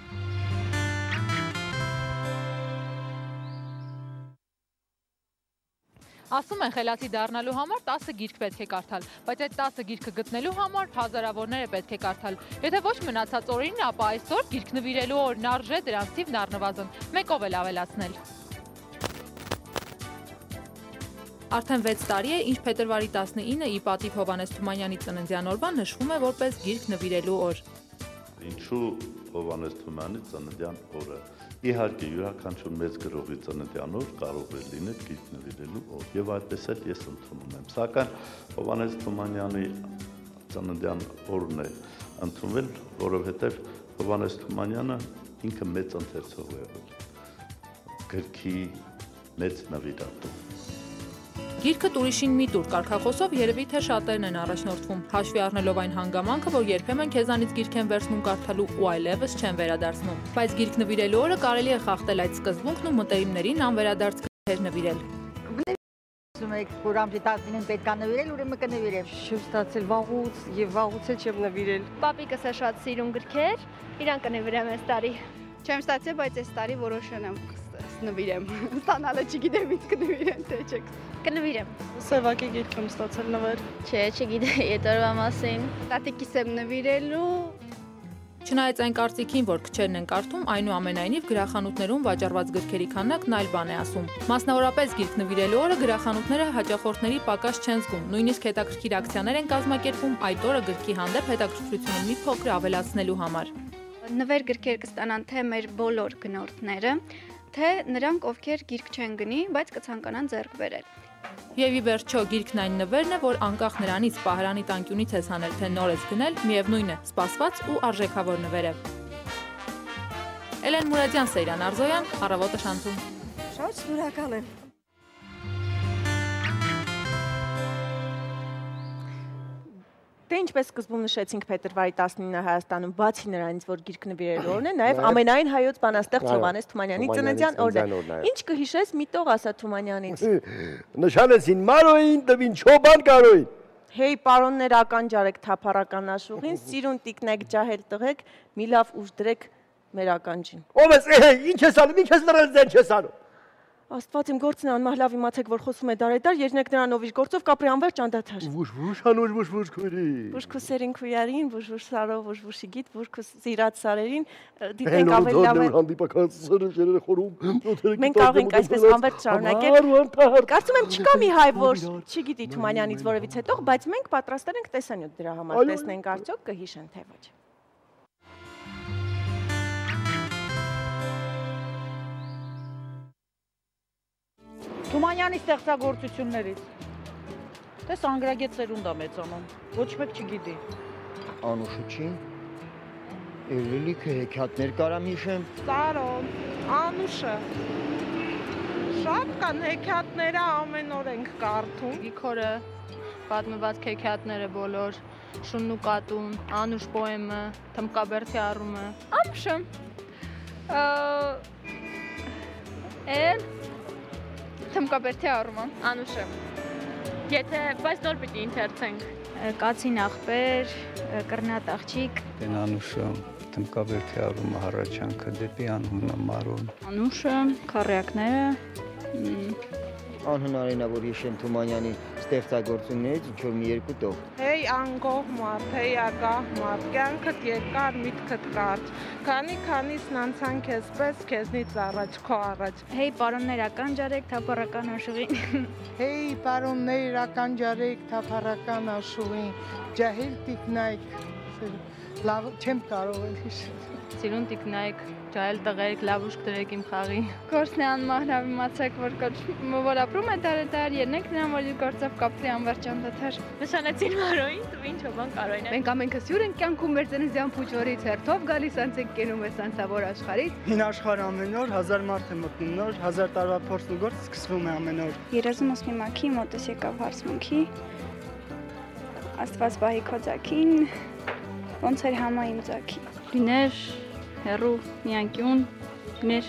Ասում են խելացի դառնալու համար 10 գիրք պետք է կարդալ, բայց այդ 10 գիրքը գտնելու համար հազարավորներ է պետք է կարդալ։ Եթե ոչ մնացած օրերին, ապա այսօր գիրք նվիրելու օրն արժե դրանց թիվն առնվազն մեկով էլ ավելացնել։ Արդեն 6 տարի է, ինչ փետրվարի 19-ը ի պատիվ Հովհաննես Թումանյանի ծննդյան օրվան նշվում է որպես գիրք նվիրելու օր։ Ինչու Հովհաննես Թումանյանի ծննդյան օրը։ Իհարկե յուրաքանչյուր մեծ գրողի ծննդյան օր կարող է լինել գիրք նվիրելու օր, եւ այդպես էլ ես ընդունում եմ։ Սակայն Հովհաննես Թումանյանի ծննդյան օրն է ընդունվել, որովհետեւ Հովհաննես Թումանյանը ինքը մեծ ընթերցող է եղել, գրքի մեծ նվիրատու։ Գիրքը ուրիշին մի տուր կարգախոսով երևի թե շատերն են առաջնորդվում, հաշվի առնելով այն հանգամանքը, որ երբեմն քեզանից գիրք են վերցնում կարդալու ու այլևս չեն վերադարձնում։ Բայց գիրք նվիրելու օրը կարելի է խախտել այդ սկզբունքն ու մտերիմներին անվերադարձ գրքեր նվիրել։ Ուզում եք, որ ամսի 19-ին պետք է նվիրել, ուրեմն կնվիրեմ։ Չեմ ստացել վաղուց եւ վաղուց էլ չեմ նվիրել։ Պապիկս է շատ սիրում գրքեր, իրան կնվիրեմ այս տարի։ Չեմ ստացել, բայց այս տարի որոշել եմ նվիրեմ։ Ստանալը չգիտեմ ինչ կնվիրեմ, թե չեք։ Կնվիրեմ։ Սևակի գիրք եմ ստացել նվեր։ Չէ, չգիտեի այդ օրվա մասին։ Տատիկիս եմ նվիրելու։ Չնայած այն կարծիքին, որ քչերն են կարդում, այնուամենայնիվ գրախանութներում վաճառված գրքերի քանակն այլ բան է ասում։ Մասնավորապես գիրք նվիրելու օրը գրախանութները հաճախորդների պակաս չեն զգում, նույնիսկ հետաքրքիր ակցիաներ են կազմակերպում այդ օրը գրքի հանդեպ հետաքրքրությունը մի փոքր ավելացնելու համար։ Նվեր գրքեր կստանան թե մեր բոլոր գնորդները, թե նրանք, ովքեր գիրք չեն գնի, բայց կցանկանան ձեռք բերել։ Եվ ի վերջո գիրքն այն նվերն է, որ անկախ նրանից պահարանի տանկյունից ես հանել, թե նոր ես գնել, միևնույն է, սպասված ու արժեքավոր նվեր է։ Էլեն Մուրադյան, Սեյրան Արզոյան, Առավոտը շանթում։ Շատ շնորհակալ եմ։ Դե ինչպես սկզբում նշեցինք փետրվարի 19-ը Հայաստանում բացի նրանից, որ գիրք նվիրելու օրն է, նաև ամենայն հայոց բանաստեղծ Հովհաննես Թումանյանի ծննդյան օրն է։ Ինչ կհիշես մի տող ասա Թումանյանից։ Նշանեցին Մարոին, տվին Չոբան Կարոին։ Հեյ պարոններ ականջարեք թափառական աշուղին, սիրուն տիկնեք ջահել տղեք, մի լավ ուժ դրեք մեր ականջին։ Ով ես, ինչ ես անում, ինչ ես նրանց դեն չես անում։ Աստված իմ գործն է անմահ լավ իմացեք, որ խոսում է դարեդար, երնեք նրանով իր գործով կապրի անվերջ անդադար։ Վուշ անուշ վուշ քուրի։ Վուշ քուսերին քույարին, վուշ սարով, վուշ գիտ, վուշ սիրած սարերին, դիտենք ավելի լավ է։ Հանդիպակացները խորում։ Մենք կարող ենք այսպես անվերջ շարունակել։ Կարծում եմ չկա մի հայ, որ չգիտի Թումանյանից որևիցե տող, բայց մենք պատրաստել ենք տեսանյութ դրա համար, տեսնենք արդյոք կհիշեն թե ոչ։ Թումանյանի ստեղծագործություններից։ Տես անգրագետ սերունդ է մեծանում, ոչ մեկ չգիտի։ Անուշը չի։ Լիքը հեքիաթներ կարամ հիշեմ։ Սարոն, Անուշը։ Շատ կան հեքիաթները ամեն օր ենք կարդում։ Վիքորը, պատմվածք հեքիաթները բոլոր, Շունն ու կատուն, Անուշ պոեմը, Թմկաբերդի առումը։ Ամշը։ Էլ Թմկաբերդի առումը, Անուշը։ Եթե բայց նոր պիտի ընթերցենք։ Կացին աղբեր, կռնատ աղջիկ։ Դեն Անուշը, Թմկաբերդի առումը հառաչանքը դեպի անհունը մարուն։ Անուշը, քառյակները։ Անհնարին է, որ հիշեմ Թումանյանի ստեղծագործություններից ինչ-որ մի երկու տող։ Հեյ անգող մարդ, հեյ ագահ մարդ, կյանքդ երկար, միտքդ կարճ, քանիսն անցան քեզ պես, քեզնից առաջ, քո առաջ։ Հեյ պարոններ ականջարեք, թափառական աշուղին։ Հեյ պարոններ ականջարեք, թափառական աշուղին, ջահիլ տիկնայք, լավ չեմ կարող էլ հիշել։ Սիրուն տիկնայք, ջահել տղերք, լավ ուշք դրեք իմ խաղին։ Գործն է անմահրավիմացեք, որ ապրում է տարետար, երնեք նրան, որ իր գործով կապվի անվերջ անդադար։ Նշանեցին Մարոին, դու ինչ բան Կարոյին։ Մենք ամենքս հյուր ենք կյանքում մեր ծննդյան փուճորից հերթով գալիս անցենք կենում ես անցավոր աշխարհից։ Հին աշխարհ ամեն օր 1000 մարդ է մտնում նոր, 1000 տարվա փորձ ու գործ սկսվում է ամեն օր։ Երազումս մի մաքի մոտս եկավ հարսմունքի։ Աստված բահի քո ձակին, ոնց էր համա իմ ձակի։ Լիներ հերու մի անկյուն, լիներ։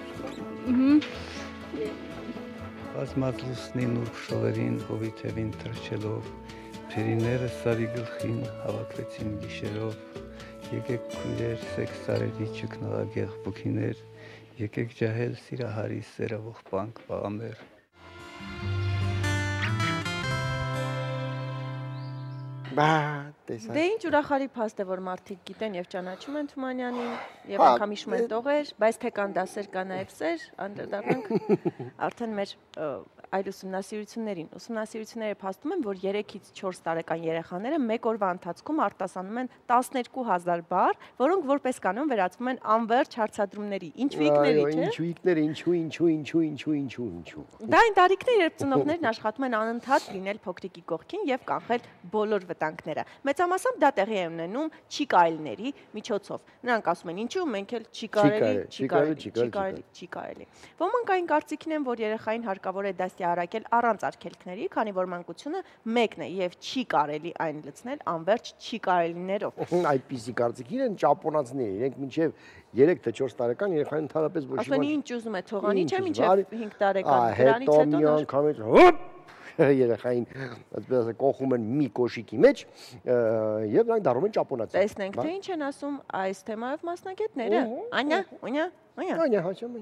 Բազմած լուսնի նուրբ շողերին, հովի թևին թռչելով, փերիները սարի գլխին հավաքվեցին գիշերով, եկեք քույրեր սեքս սարերի չքնաղագեղ բուքիներ, եկեք ջահել սիրահարի սերավող պանք բաղամեր։ Դե ինչ ուրախալի փաստ է, որ մարդիկ գիտեն եւ ճանաչում են Թումանյանին եւ անգամ հիշում են տողեր, բայց թե կան դասեր, կան նաեւ սեր, անդրադառնանք արդեն մեր այլ ուսումնասիրություններին։ Ուսումնասիրությունները փաստում են, որ 3-ից 4 տարեկան երեխաները մեկ օրվա ընթացքում արտասանում են 12000 բառ, որոնք որպես կանոն վերածվում են անվերջ հարցադրումների։ Ինչուիկների, չէ՞։ Ինչուիկներ, ինչու։ Դա այն տարիքներ, երբ ծնողներն աշխատում են անընդհատ լինել փոքրիկի կողքին եւ կանխել բոլոր վտանգները։ Մեծամասամբ դա տեղի է ունենում չի կարելիների միջոցով։ Նրանք ասում են, ինչու մենք էլ չի կարելի։ Ոմանք այն կարծիքին են, որ երեխային հարկավոր է դաստիարակել առանց արգելքների, քանի որ մանկությունը մեկն է եւ չի կարելի այն լցնել անվերջ չի կարելիներով։ Այդպիսի կարծիքին են ճապոնացիները, իրենք մինչեւ 3 թե 4 տարեկան երեխային ընդհանրապես ոչ մի ասեն ինչ ուզում է թողանի չէ մինչեւ 5 տարեկան դրանից հետո մի անգամից հոպ երեխային այդպես կողում են մի կոշիկի մեջ եւ նրանք դառնում են ճապոնացի։ Տեսնենք թե ինչ են ասում այս թեմայով մասնագետները։ Անյա, հաճամ։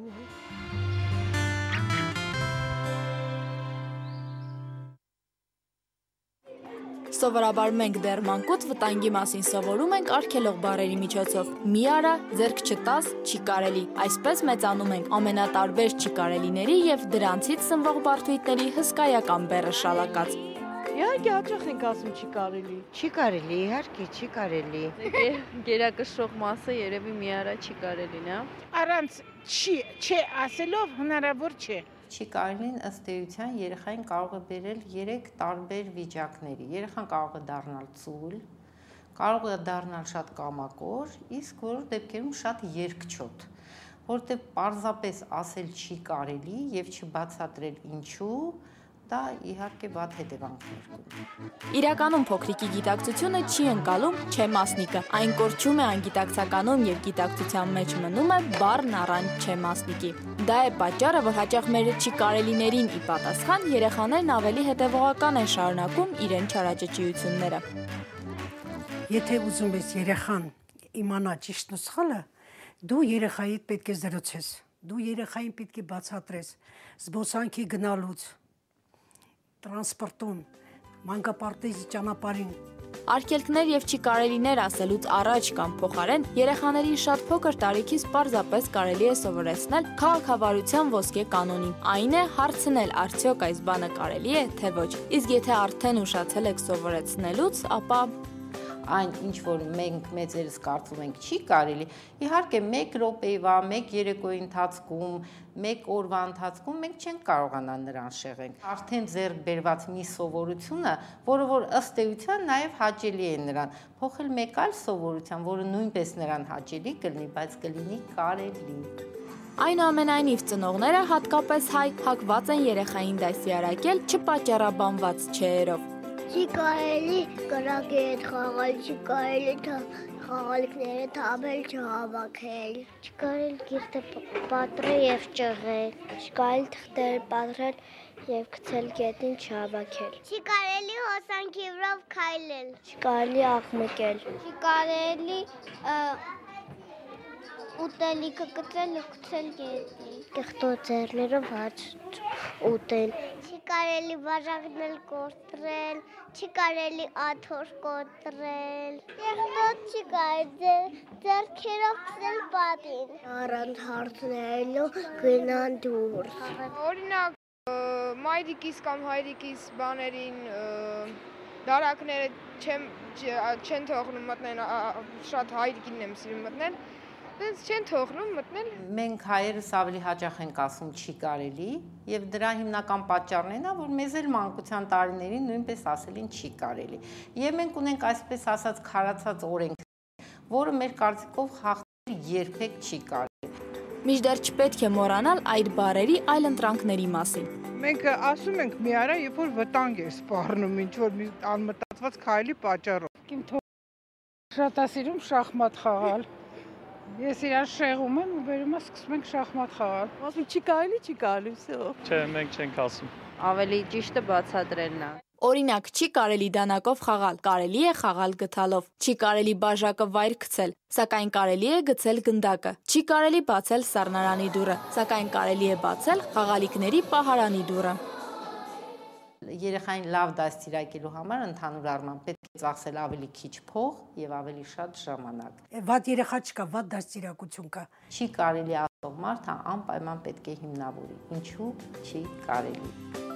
Սովորաբար մենք դեռ մանկուց վտանգի մասին սովորում ենք արգելող բառերի միջոցով։ Մի արա, ձեռք չտաս, չի կարելի։ Այսպես մեծանում ենք ամենատարբեր չի կարելիների եւ դրանցից սնվող բարդույթների հսկայական բեռը շալակած։ Իհարկե հաճախ ենք ասում չի կարելի։ Չի կարելի, իհարկե չի կարելի։ Գերակշռող մասը երևի մի արա չի կարելին, հա։ Առանց չի ասելով հնարավոր չէ։ Չի կարելին ըստ էության երեխային կարող է բերել 3 տարբեր վիճակների։ Երեխան կարող է դառնալ ծուլ, կարող է դառնալ շատ կամակոր, իսկ որոշ դեպքերում շատ երկչոտ, որտեղ պարզապես ասել չի կարելի եւ չբացատրել ինչու, դա իհարկե վատ հետևանքներ կունենա։ Իրականում փոքրիկի գիտակցությունը չի ընկալում չէ մասնիկը։ Այն կորչում է անգիտակցականում եւ գիտակցության մեջ մնում է բառն առանց չէ մասնիկի։ Դա է պատճառը, որ հաճախ մեր չի կարելիներին ի պատասխան երեխաներն ավելի հետևողական են շարունակում իրեն չարաճճիությունները։ Եթե ուզում ես երեխան իմանա ճիշտն ու սխալը, դու երեխայիդ պետք է զրուցես։ Դու երեխային պետք է բացատրես զբոսանքի գնալուց, տրանսպորտում, մանկապարտեզի ճանապարհին։ Արգելքներ եւ չի կարելիներ ասելուց առաջ կամ փոխարեն երեխաների շատ փոքր տարիքից պարզապես կարելի է սովորեցնել քաղաքավարության ոսկե կանոնին։ Այն է հարցնել արդյոք այս բանը կարելի է թե ոչ։ Իսկ եթե արդեն ուշացել եք սովորեցնելուց, ապա այն ինչ որ մենք մեծերս կարծում ենք չի կարելի, իհարկե 1 րոպեվա, 1 երեկոյի ընթացքում, 1 օրվա ընթացքում մենք չենք կարողանա նրան շեղենք։ Արդեն ձեռք բերված մի սովորությունը, որը որ ըստ էության նաև հաճելի է նրան, փոխել մեկ այլ սովորության, որը նույնպես նրան հաճելի կլինի, բայց կլինի կարելի։ Այնուամենայնիվ ծնողները հատկապես հայ հակված են երեխային դասյարակել չպատճառաբանված չերով։ Չի կարելի կրակի հետ խաղալ, չի կարելի խաղալիքները թափել, չհավաքել։ Չի կարելի գիրտը պատրել և ճղել։ Չի կարելի թղթերը պատրել և գցել գետնին չհավաքել։ Չի կարելի հոսանքի վրով քայլել։ Չի կարելի աղմկել։ Չի կարելի ուտելիքը գցել ու գցել գետնին։ Կեղտոտ ձեռներով հաց ուտել։ Չի կարելի բաժակնել կորտրել, չի կարելի աթոռ կոտրել։ Կեղտոտ չի կարելի ձեռքերով գցել պատին։ Առանց հարցնելու գնան դուրս։ Օրինակ մայրիկիս կամ հայրիկիս բաներին դարակները չեն թողնում մտնել, շատ հայրիկին եմ սիրում մտնել։ Դենց չեն թողնում մտնել։ Մենք հայերս ավելի հաճախ ենք ասում չի կարելի եւ դրա հիմնական պատճառն է, որ մեզ էլ մանկության տարիներին նույնպես ասել են չի կարելի։ Եվ մենք ունենք այսպես ասած քարացած օրենք, որը մեր կարծիքով հաղթել երբեք չի կարելի։ Մինչդեռ չպետք է մոռանալ այդ բառերի այլ ընտրանքների մասին։ Մենք ասում ենք մի արա, երբ որ վտանգ է սպառնում, ինչ որ մի անմտածված քայլի պատճառով։ Իմ շատասիրում շախմատ խաղալ։ Ես իրան շեղում եմ ու բերում եմ սկսում ենք շախմատ խաղալ։ Ասում չի կարելի, վсё։ Չէ, մենք չենք ասում։ Ավելի ճիշտը բացատրելն է։ Օրինակ, չի կարելի դանակով խաղալ, կարելի է խաղալ գդալով, չի կարելի բաժակը վայր գցել, սակայն կարելի է գցել գնդակը, չի կարելի բացել սառնարանի դուռը, սակայն կարելի է բացել խաղալիքների պահարանի դուռը։ Երեխային լավ դաստիարակելու համար ընդհանուր առմամբ պետք է ծախսել ավելի քիչ փող եւ ավելի շատ ժամանակ։ Վատ երեխա չկա, վատ դաստիարակություն կա։ Չի կարելի ասող մարդը անպայման պետք է հիմնավորի։ Ինչու չի կարելի։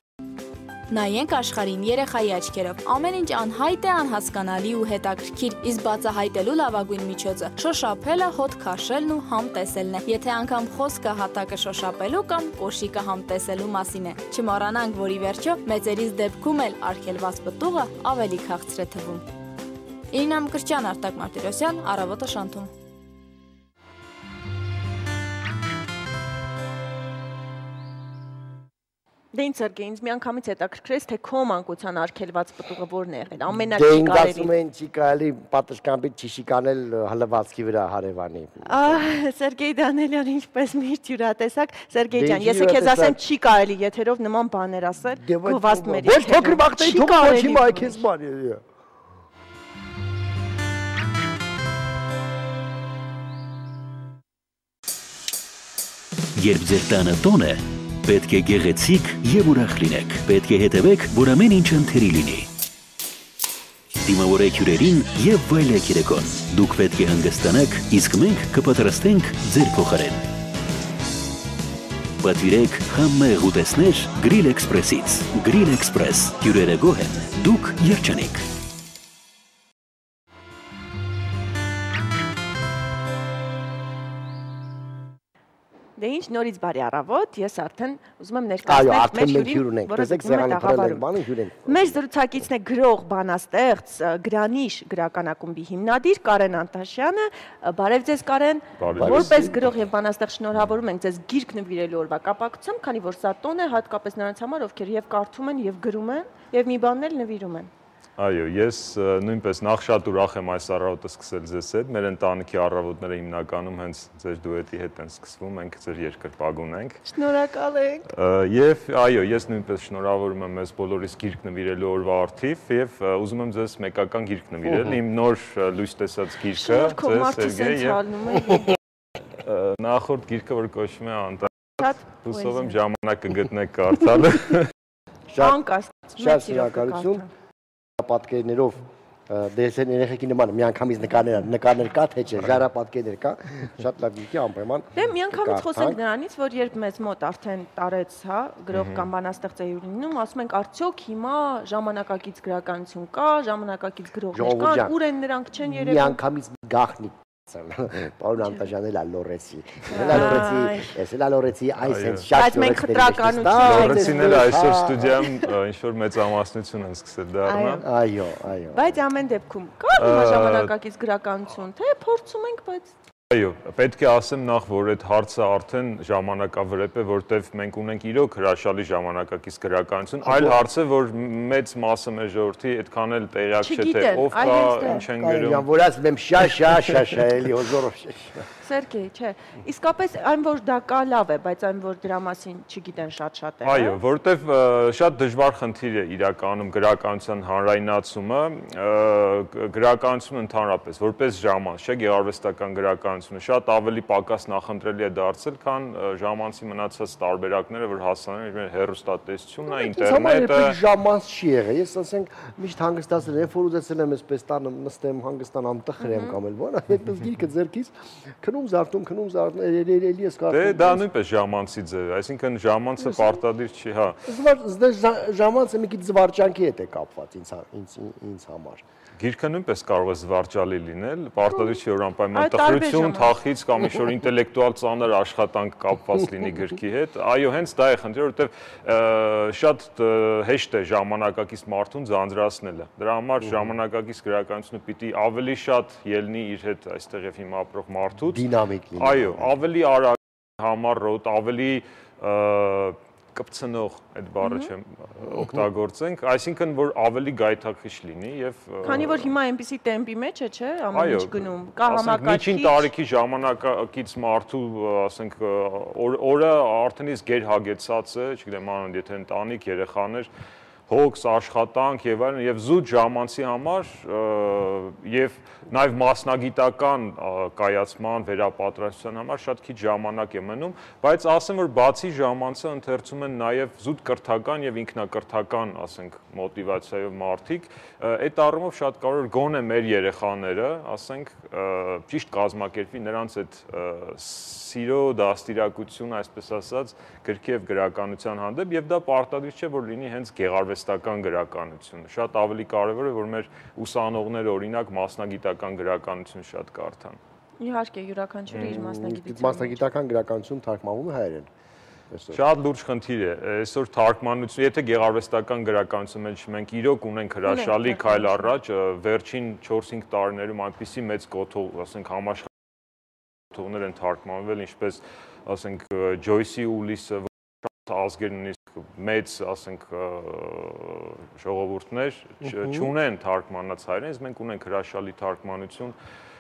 Նայենք աշխարհին երեխայի աչքերով։ Ամեն ինչ անհայտ է, անհասկանալի ու հետաքրքիր, իսկ բացահայտելու լավագույն միջոցը շոշափելը, հոտ քաշելն ու համ տեսելն է։ Եթե անգամ խոսքը հատակը շոշափելու կամ կոշիկը համ տեսելու մասին է, չմոռանանք, որ ի վերջո մեծերիս դեպքում էլ արգելված պտուղը ավելի քաղցր է թվում։ Իրինա Մկրտչյան, Արտակ Մարտիրոսյան, Առավոտը Շանթում։ Դե ինձ Սերգեյ, ինձ միանգամից հետաքրքրեց, թե քո մանկության արգելված պտուղը որն է եղել, ամենաչի կարելի։ Դե ասում են չի կարելի պատշգամբից չշիկանել հլվածքի վրա հարևանի։ Սերգեյ Դանելյան, ինչպես միշտ յուրատեսակ, Սերգեյ ջան, ես քեզ ասեմ չի կարելի եթերով նման բաներ ասել, գովազդ մեր։ Ոչ փոքր բախտեի թողա չի մայ քեզ բան։ Երբ ձեր տանը տոն է, պետք է գեղեցիկ եւ ուրախ լինեք։ Պետք է հետևեք, որ ամեն ինչ ընթերի լինի։ Դիմավորեք հյուրերին եւ վայելեք երեկոն։ Դուք պետք է հանգստանաք, իսկ մենք կպատրաստենք ձեր փոխարեն։ Պատվիրեք համեղ ուտեսներ Grill Express-ից։ Grill Express, հյուրերը գոհ են, դուք երջանիկ։ Դե ինչ նորից բարի առավոտ, ես արդեն ուզում եմ ներկայացնել մեր հյուրին, որը գտնվում է Տաղավարում։ Մեր զրուցակիցն է գրող, բանաստեղծ, Գրանիշ գրականակումբի հիմնադիր Կարեն Անտաշյանը։ Բարև ձեզ Կարեն։ Որպես գրող եւ բանաստեղծ շնորհավորում ենք ձեզ գիրք նվիրելու օրվա կապակցությամբ, քանի որ սա տոն է հատկապես նրանց համար, ովքեր եւ կարդում են եւ գրում են եւ մի բանն էլ նվիրում են։ Այո, ես նույնպես նախ շատ ուրախ եմ այս առավոտը սկսել ձեզ հետ։ Մեր ընտանիքի առավոտները հիմնականում հենց ձեր դուետի հետ են սկսվում, մենք ձեր երկրպագուն ենք։ Շնորհակալ ենք։ Եվ այո, ես նույնպես շնորհավորում եմ մեզ բոլորիս գիրք նվիրելու օրվա առթիվ եւ ուզում եմ ձեզ մեկական գիրք նվիրել, իմ նոր լույս տեսած գիրքը, ձեզ Սերգեյ։ Նախորդ գիրքը, որ կոչվում է Անտառ, հուսով եմ ժամանակ կգտնեք կարդալը։ Շատ շնորհակալություն։ Պատկերներով դե ես երեխեքի նման միանգամից նկարներ կա թե չէ, ժառապատկերներ կա, շատ լավ գիտի անպայման։ Դե միանգամից խոսենք նրանից, որ երբ մեզ մոտ արդեն տարեց, հա, գրող կամ բանաստեղծ է յուրինում, ասում ենք արդյոք հիմա ժամանակակից գրականություն կա, ժամանակակից գրողներ կան, ուր են նրանք չեն երևում։ Միանգամից գախնիկ Պարոն Անտաշյանը լա լորեցի։ Ես լա լորեցի, այս են շատ բայց մենք խտրականություն Լորեցին էլ այսօր ստուդիայում ինչ-որ մեծամասնություն են սկսել դառնալ։ Այո։ Բայց ամեն դեպքում կա հիմա ժամանակակից գրականություն, թե փորձում ենք, բայց Այո, պետք է ասեմ նախ, որ այդ հարցը արդեն ժամանակավրեպ է, որտեվ մենք ունենք իրոք հրաշալի ժամանակակից գրականություն, այլ հարց է, որ մեծ մասը մեր ժողովրդի այդքան էլ տեղյակ չէ, թե ով կա, ինչ են գրում։ Որ ասում եմ շաշ, էլի հոզորով շաշ։ Սերգեյ, չէ, իսկապես այն որ դա կա լավ է, բայց այն որ դրա մասին չգիտեն շատ է։ Այո, որտեվ շատ դժվար խնդիր է իրականում գրականության հանրայնացումը, գրականությունը ընդհանրապես, որպես ժամանց, չէ, գեղարվեստական գրականությունը շատ ավելի պակաս նախընտրելի է դարձել, քան ժամանցի մնացած տարբերակները, որ հասանելի են հեռուստատեսությունն է, ինտերնետը։ Ժամանց չի եղել, ես ասենք միշտ հանգստացել եմ, որ ուզեցել եմ այսպես տանը նստեմ, հանգստանամ, տխրեմ կամ էլ բան, այդպես գիրքը ձեռքից քնում զարթում, էլի ես կարծում։ Դե դա նույնպես ժամանցի ձև է, այսինքն ժամանցը պարտադիր չի, հա։ Ժամանցը մի քիչ զվարճանքի հետ է կապված ինձ համար։ Գիրքը նույնպես կարող է զվարճալի լինել, պարտադիր չի որ անպայման տխրություն, թախից կամ ինչ-որ ինտելեկտուալ ծանր աշխատանք կապված լինի գրքի հետ։ Այո, հենց դա է խնդիրը, որովհետև շատ հեշտ է ժամանակակից մարդուն ձանձրացնելը։ Դրա համար ժամանակակից գրականությունը պիտի ավելի շատ ելնի իր հետ այստեղ եւ հիմա ապրող մարդուց։ Դինամիկ լինի։ Այո, ավելի արագ, համառոտ, ավելի կպցնող այդ բառը չեմ օգտագործենք, այսինքն որ ավելի գայթակղիչ լինի եւ Քանի որ հիմա այնպիսի տեմպի մեջ է, չէ, ամեն ինչ գնում, կա համակարգիչ։ Միջին տարիքի ժամանակակից մարդու, ասենք, օրը արդեն իսկ գերհագեցած է, չգիտեմ, անունդ եթե ընտանիք, երեխաներ, հոգս, աշխատանք եւ այլն եւ զուտ ժամանցի համար եւ նաեւ մասնագիտական կայացման վերապատրաստության համար շատ քիչ ժամանակ է մնում, բայց ասեմ որ բացի ժամանցը ընթերցում են նաեւ զուտ կրթական եւ ինքնակրթական, ասենք, մոտիվացիայով մարդիկ, այդ առումով շատ կարևոր գոնե մեր երեխաները, ասենք, ճիշտ կազմակերպի նրանց այդ սիրո դաստիարակություն, այսպես ասած, գրքի եւ գրականության հանդեպ եւ դա պարտադիր չէ որ լինի հենց գեղարվեստական գրականությունը։ Շատ ավելի կարևոր է որ մեր ուսանողները օրինակ մասնագիտական գրականություն շատ կարդան։ Իհարկե, յուրաքանչյուրը իր մասնագիտությունը։ Մասնագիտական գրականություն թարգմանվում է հայերեն։ Շատ լուրջ խնդիր է, այսօր թարգմանություն, եթե գեղարվեստական գրականություն մեջ մենք իրոք ունենք հրաշալի քայլ առաջ, վերջին 4-5 տարիներում այնպիսի մեծ կոթող, ասենք, համաշխարհային են թարգմանվել, ինչպես, ասենք, Ջոյսի Ուլիսը, ազգեր նույնիսկ մեծ, ասենք, ժողովուրդներ չունեն թարգմանած հայերեն, իսկ մենք ունենք հրաշալի թարգմանություն,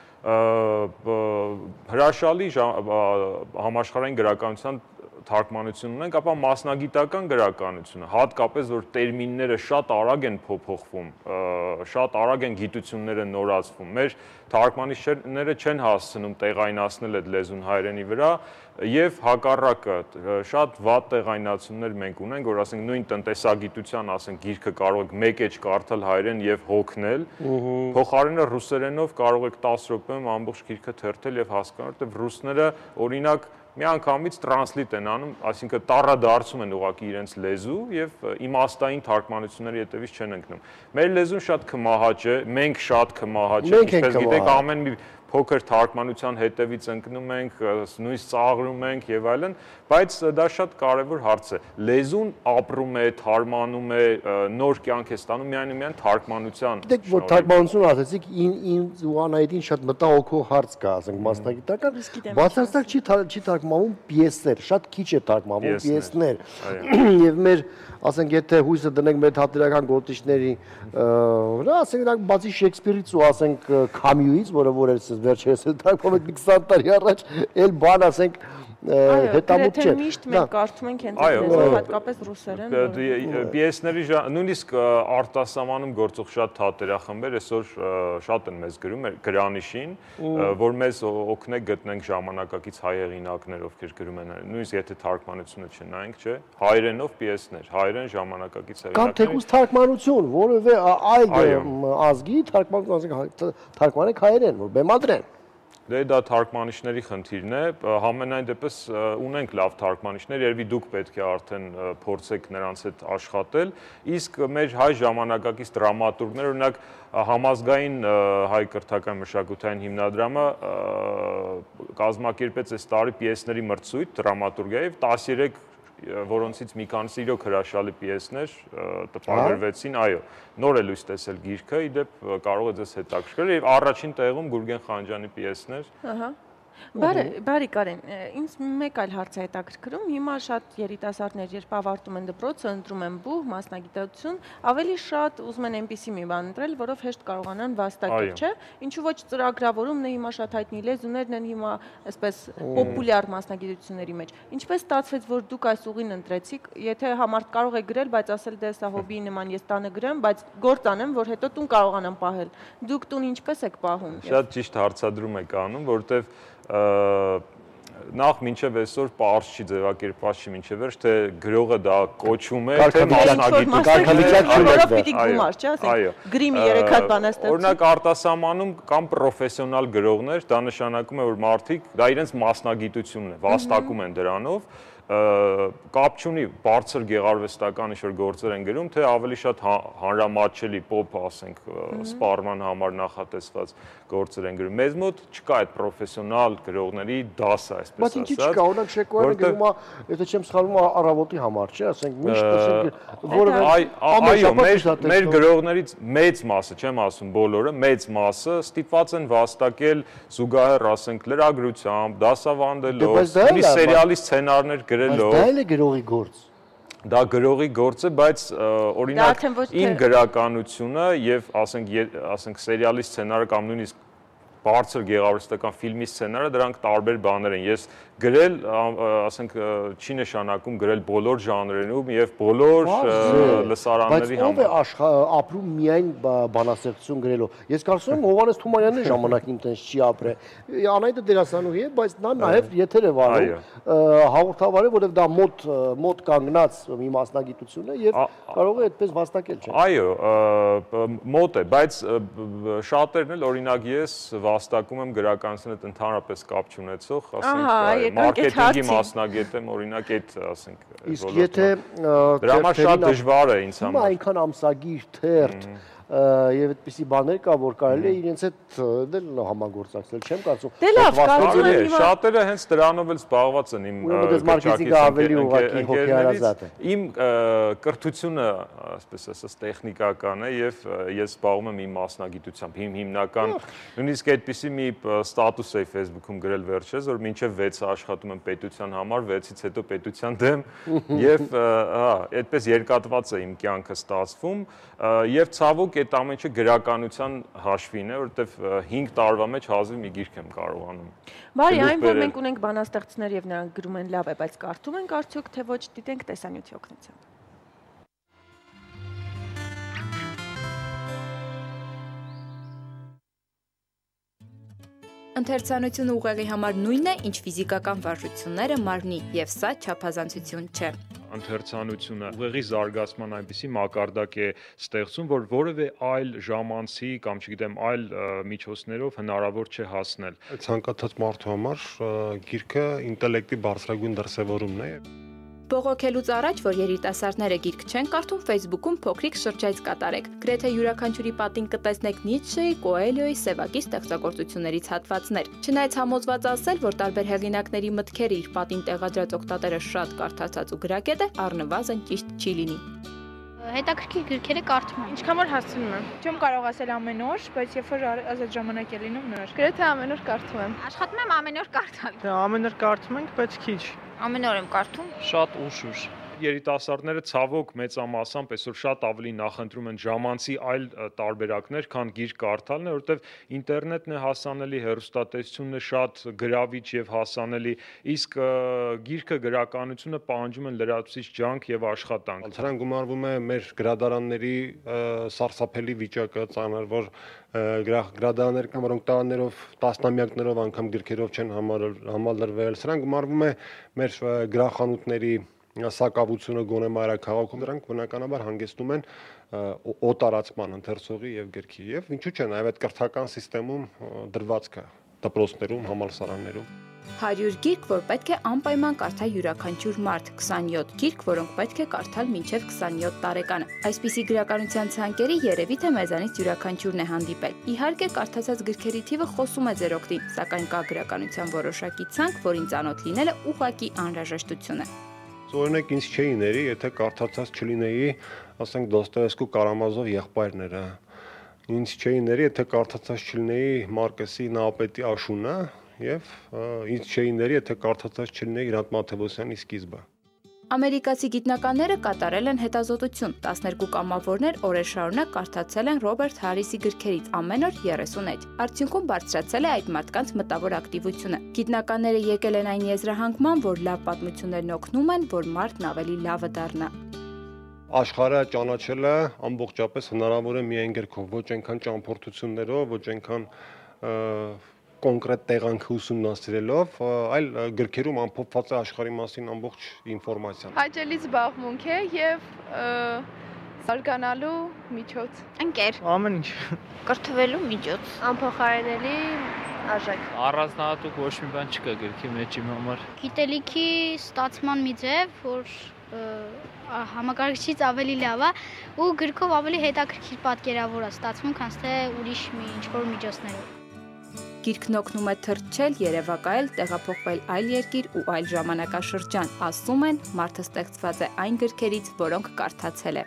հրաշալի համաշխարհային գրականության թարգմանություն ունենք, ապա մասնագիտական գրականությունը, հատկապես որ տերմինները շատ արագ են փոփոխվում, շատ արագ են գիտությունները նորացվում, մեր թարգմանիչները չեն հասցնում տեղայնացնել այդ լեզուն հայերենի վրա եւ հակառակը շատ վատ տեղայնացումներ մենք ունենք, որ ասենք նույն տնտեսագիտության, ասենք, գիրքը կարող եք մեկ էջ կարդալ հայերեն եւ հոգնել, փոխարենը ռուսերենով կարող եք 10 րոպեում ամբողջ գիրքը թերթել եւ հասկանալ, որտեղ ռուսները օրինակ միանգամից տրանսլիտ են անում, այսինքն տառադարձում են ուղղակի իրենց լեզու եւ իմաստային թարգմանությունների հետևից չեն ընկնում։ Մեր լեզուն շատ քմահաճ է, մենք շատ քմահաճ ենք, ինչպես գիտեք, ամեն մի փոքր թարգմանության հետևից ընկնում ենք, նույնիսկ ծաղրում ենք եւ այլն, բայց դա շատ կարեւոր հարց է։ Լեզուն ապրում է, թարգմանում է, նոր կյանք է ստանում միայն թարգմանության։ Դեք որ թարգմանություն ասեցիք, ինձ ու Անահիտին շատ մտահոգող հարց կա, ասենք, մասնագիտական, բացարձակ չի թարգմանվում պիեսներ, շատ քիչ է թարգմանվում պիեսներ։ Եվ մեր, ասենք, եթե հույսը դնենք մեր թատերական գործիչների վրա, ասենք, նրանք բացի Շեքսպիրից ու ասենք Քամյուից, որը որ վերջերս էլ թարգմանվել մի 20 տարի առաջ, էլ բան ասենք հետամուտ չէ։ Միշտ մենք կարդում ենք հենց այդ հատկապես ռուսերեն։ Պիեսների նույնիսկ արտասահմանում գործող շատ թատերախմբեր այսօր շատ են մեզ գրում Գրանիշին, որ մեզ օգնեք գտնենք ժամանակակից հայ հեղինակներ, ովքեր գրում են, նույնիսկ եթե թարգմանությունը չնայենք, չէ, հայերենով պիեսներ, հայերեն ժամանակակից հեղինակներ։ Կամ թեկուզ թարգմանություն, որևէ այլ ազգի թարգմանեք հայերեն, որ բեմադրեն։ Դե դա թարգմանիչների խնդիրն է, համենայն դեպս ունենք լավ թարգմանիչներ, երևի դուք պետք է արդեն փորձեք նրանց հետ աշխատել, իսկ մեր հայ ժամանակակից դրամատուրգներ, օրինակ համազգային հայ կրթական մշակութային հիմնադրամը կազմակերպեց այս տարի պիեսների մրցույթ դրամատուրգիայի եւ 13 որոնցից մի քանիսը իրոք հրաշալի պիեսներ տպագրվեցին, այո, նոր է լույս տեսել գիրքը, իդեպ կարող է ձեզ հետաքրքրել եւ առաջին տեղում Գուրգեն Խանջյանի պիեսներ։ Ահա։ Բարի Կարեն, ինձ մեկ այլ հարց է հետաքրքրում, հիմա շատ երիտասարդներ, երբ ավարտում են դպրոցը, ընտրում են բուհ, մասնագիտություն, ավելի շատ ուզում են այնպիսի մի բան ընտրել, որով հեշտ կարողանան վաստակել, չէ՞։ Ինչու ոչ ծրագրավորումն է հիմա շատ հայտնի, լեզուներն են հիմա այսպես պոպուլյար մասնագիտությունների մեջ։ Ինչպես ստացվեց, որ դուք այս ուղին ընտրեցիք, եթե համարտ կարող եք գրել, բայց ասել դե սա հոբբիի նման ես տանը գրեմ, բայց գործ անեմ, որ հետո տուն կարողանամ պահել։ Դուք տուն ինչպես եք պահում։ Շատ ճիշտ հարցադրում եք անում, որովհետև նախ մինչև այսօր պարզ չի ձևակերպված չի մինչև վերջ, թե գրողը դա կոչում է, թե մասնագիտություն, գրիմի 3 հատ բանաստեղծ։ Օրինակ արտասահմանում կամ պրոֆեսիոնալ գրողներ, դա նշանակում է, որ մարդիկ դա իրենց մասնագիտությունն է, վաստակում են դրանով, կապ չունի բարձր գեղարվեստական ինչ-որ գործեր են գրում, թե ավելի շատ հանրամատչելի պոպ, ասենք, սպառման համար նախատեսված գործեր են գրում։ Մեզ մոտ չկա այդ պրոֆեսիոնալ գրողների դասը, այսպես ասած։ Բայց ինչի՞ չկա, օրինակ Շեկոյանը գրում է, եթե չեմ սխալվում, առավոտի համար, չէ, ասենք, միշտ մեր գրողներից մեծ մասը, չեմ ասում բոլորը, մեծ մասը ստիպված են վաստակել զուգահեռ, ասենք, լրագրությամբ, դասավանդելով, սերիալի սցենարներ գրելով։ Դա էլ է գրողի գործ։ Դա գրողի գործ է, բայց օրինակ իմ գրականությունը եւ ասենք սերիալի սցենարը կամ նույնիսկ բարձր գեղարվեստական ֆիլմի սցենարը դրանք տարբեր բաներ են։ Ես գրել, ասենք, չի նշանակում գրել բոլոր ժանրերում եւ բոլոր լսարանների համար։ Բայց ով է ապրում միայն բանաստեղծություն գրելով։ Ես կարծում եմ Հովհաննես Թումանյանն է ժամանակին տենց չի ապրել։ Անայտը դերասանուհի է, բայց նա նաեւ եթեր է վարում հաղորդավար է, որովհետեւ դա մոտ կանգնած մի մասնագիտություն է եւ կարող է այդպես վաստակել, չէ՞։ Այո, մոտ է, բայց շատերն էլ օրինակ ես վաստակում եմ գրականության հետ ընդհանրապես կապ չունեցող, ասենք, մարքեթինգի մասնագետ եմ, օրինակ այդ, ասենք, իսկ եթե դրա համար շատ դժվար է ինձ համար։ Այնքան ամսագիր թերթ եւ այդպիսի բաներ կա, որ կարելի է իրենց հետ դել համագործակցել, չեմ կարծում։ Դե լավ, կարծում եմ շատերը հենց դրանով էլ զբաղված են իմ մարքեթինգը ավելի ուղղակի հոգեհարազատ է։ Իմ կրթությունը, ասպես ասած, տեխնիկական է եւ ես զբաղվում եմ իմ մասնագիտությամբ, իմ հիմնական, նույնիսկ այդպիսի մի ստատուս էի Facebook-ում գրել վերջերս, որ մինչև 6-ը աշխատում եմ պետության համար, 6-ից հետո պետության դեմ եւ այդպես երկատված է իմ կյանքը ստացվում եւ ցավոք այդ ամենը գրականության հաշվին է, որովհետեւ 5 տարվա մեջ հազիվ մի գիրք եմ կարողանում։ Բարի, այն որ մենք ունենք բանաստեղծներ եւ նրանք գրում են լավ է, բայց կարդում ենք արդյոք թե ոչ, դիտենք տեսանյութի օգնությամբ։ Ընթերցանությունը ուղեղի համար նույնն է, ինչ ֆիզիկական վարժությունները մարմնի, եւ սա չափազանցություն չէ։ Ընթերցանությունը ուղեղի զարգացման այնպիսի մակարդակ է ստեղծում, որ որևէ այլ ժամանցի կամ չգիտեմ այլ միջոցներով հնարավոր չէ հասնել։ Ցանկացած մարդու համար գիրքը ինտելեկտի բարձրագույն դրսևորումն է։ Բողոքելուց առաջ, որ երիտասարդները գիրք չեն կարդում, Facebook-ում փոքրիկ շրջայց կատարեք։ Գրեթե յուրաքանչյուրի պատին կտեսնեք Նիցշեի, Կոելյոյի, Սևակի ստեղծագործություններից հատվածներ։ Չնայած համոզված ասել, որ տարբեր հեղինակների մտքերը իր պատին տեղադրած օգտատերը շատ կարդացած ու գրագետ է, առնվազն ճիշտ չի լինի։ Հետաքրքիր գրքերը կարդում եմ։ Ինչքան որ հասցնում եմ։ Չեմ կարող ասել ամեն օր, բայց երբ որ ազատ ժամանակ է լինում նոր։ Գրեթե ամեն օր կարդում եմ։ Աշխատում եմ ամեն օր կարդալ։ Դե ամեն օր կարդում ենք, բայց քիչ։ Ամեն օր եմ կարդում։ Շատ ուշ։ երիտասարդները ցավոք մեծամասամբ այսօր շատ ավելի նախընտրում են ժամանցի այլ տարբերակներ, քան գիրք կարդալն է, որովհետև ինտերնետն է հասանելի, հեռուստատեսությունն է շատ գրավիչ եւ հասանելի, իսկ գիրքը գրականությունը պահանջում են լրացուցիչ ջանք եւ աշխատանք։ Դրան գումարվում է մեր գրադարանների սարսափելի վիճակը, ծանր, որ գրադարաններ կան, որոնք տարիներով, տասնամյակներով անգամ գրքերով չեն համալրվել։ Սրան գումարվում է մեր գրախանութների սակավությունը գոնե մայրաքաղաքում, դրանք բնականաբար հանգեցնում են օտարացման ընթերցողի եւ գրքի եւ ինչու՞ չէ նաեւ այդ կրթական համակարգում դրվածքը դպրոցներում, համալսարաններում 100 գիրք, որ պետք է անպայման կարդա յուրաքանչյուր մարդ, 27 գիրք, որոնք պետք է կարդալ մինչև 27 տարեկանը։ Այսպիսի գրականության ցանկերի երևի թե մեզանից յուրաքանչյուրն է հանդիպել։ Իհարկե, կարդացած գրքերի թիվը խոսում է ձեր օգտին, սակայն կա գրականության որոշակի ցանկ, որին ծանոթ լինելը ուղղակի անհրաժեշտություն է։ Օրինակ ինձ չէի ների, եթե կարդացած չլինեի, ասենք Դոստոևսկու Կարամազով եղբայրները։ Ինձ չէի ների, եթե կարդացած չլինեի Մարկեսի Նահապետի Աշունը, եւ ինձ չէի ների, եթե կարդացած չլինեի Իրանտ Մաթեոսյանի Սկիզբը։ Ամերիկացի գիտնականները կատարել են հետազոտություն, 12 կամավորներ օրեր շարունակ կարդացել են Ռոբերտ Հարիսի գրքերից ամեն օր 30 էջ։ Արդյունքում բարձրացել է այդ մարդկանց մտավոր ակտիվությունը։ Գիտնականները եկել են այն եզրահանգման, որ լավ պատմություններն օգնում են, որ մարդն ավելի լավը դառնա։ Աշխարհը ճանաչելը ամբողջապես հնարավոր է միայն գրքով, ոչ այնքան ճամփորդություններով, ոչ այնքան կոնկրետ տեղանքը ուսումնասիրելով, այլ գրքերում ամփոփված է աշխարհի մասին ամբողջ ինֆորմացիան։ Հաճելի զբաղմունք է եւ զարգանալու միջոց։ Ընկեր։ Ամեն ինչ։ Կրթվելու միջոց։ Անփոխարինելի արժեք։ Առանձնահատուկ ոչ մի բան չկա գրքի մեջ իմ համար։ Գիտելիքի ստացման մի ձև, որ համակարգչից ավելի լավ է ու գրքով ավելի հետաքրքիր պատկերավոր է ստացվում, քան թե ուրիշ մի ինչ-որ միջոցներով։ Գիրքն օգնում է թրջել, երևակայել, տեղափոխվել այլ երկիր ու այլ ժամանակաշրջան, ասում են, մարդը ստեղծված է այն գրքերից, որոնք կարդացել է։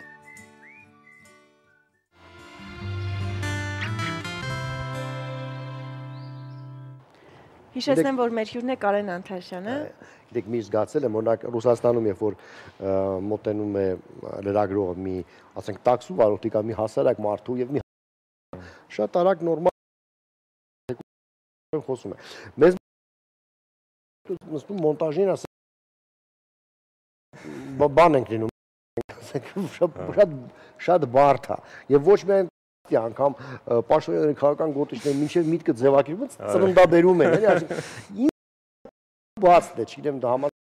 Հիշեցնեմ, որ մեր հյուրն է Կարեն Անթաշյանը։ Գիտեք, մի զգացել եմ, օրինակ Ռուսաստանում, երբ որ մոտենում է լրագրողը մի, ասենք, տաքսու վարորդի կամ մի հասարակ մարդու եւ մի շատ արագ նորմալ խոսում է։ Մեզ նստում մոնտաժին ասենք բան ենք լինում, ասենք շատ բարդ է եւ ոչ միայն անգամ պաշտոնյա քաղաքական գործիչները մինչև միտքը ձևակերպում ծննդաբերում են, էլի, այսինքն բացն է, չգիտեմ դա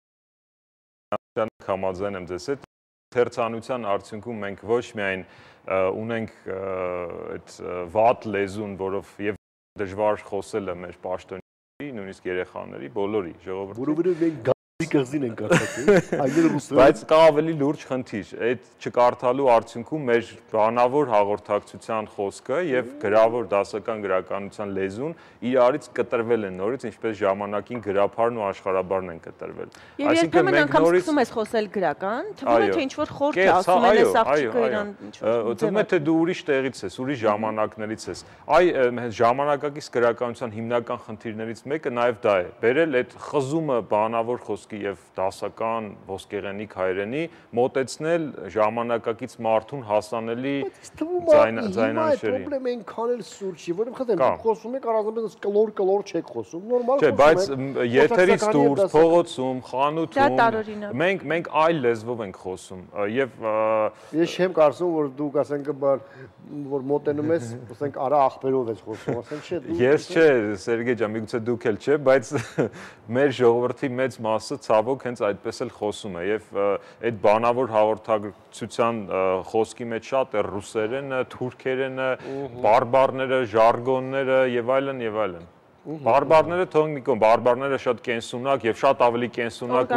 համաձայն եմ ձեզ հետ, թերցանության արդյունքում մենք ոչ միայն ունենք այդ վատ լեզուն, որով եւ դժվար խոսելը մեր պաշտոնյաների, նույնիսկ երեխաների, բոլորի ժողովրդի կղզին են կարդացել, բայց կա ավելի լուրջ խնդիր, այդ չկարդալու արդյունքում մեր բանավոր հաղորդակցության խոսքը եւ գրավոր դասական գրականության լեզուն իրարից կտրվել են նորից, ինչպես ժամանակին գրաբարն ու աշխարհաբարն են կտրվել։ Եվ երբեմն անգամ սկսում ես խոսել գրական, թվում է թե ինչ-որ խորք է ասում են, այս աղջիկը իրան ինչ-որ թվում է թե դու ուրիշ տեղից ես, ուրիշ ժամանակներից ես։ Ժամանակակից գրականության հիմնական խնդիրներից մեկը նաեւ դա է։ Բերել այդ խզումը բանավոր խոսքի եւ դասական ոսկեղենիկ հայերենի մոտեցնել ժամանակակից մարդուն հասանելի ձայնանշերին։ Պրոբլեմ են քանել սուրճի, որը խնդրեմ, խոսում եք առանձնապես կլոր չեք խոսում, նորմալ խոսում եք։ Չէ, բայց եթերից դուրս, փողոցում, խանութում մենք այլ լեզվով ենք խոսում եւ ես չեմ կարծում, որ դուք ասենք որ մոտենում ես, ասենք արա ախպերով ես խոսում, ասենք չէ դու։ Ես չէ, Սերգեյ ջան, միգուցե դուք էլ չէ, բայց մեր ժողովրդի մեծ մասը ցավոք հենց այդպես էլ խոսում է եւ այդ բանավոր հաղորդակցության խոսքի մեջ շատ է ռուսերենը, թուրքերենը, բարբարները, ժարգոնները եւ այլն եւ այլն։ Բարբարները թողնի կողմ, բարբարները շատ կենսունակ եւ շատ ավելի կենսունակ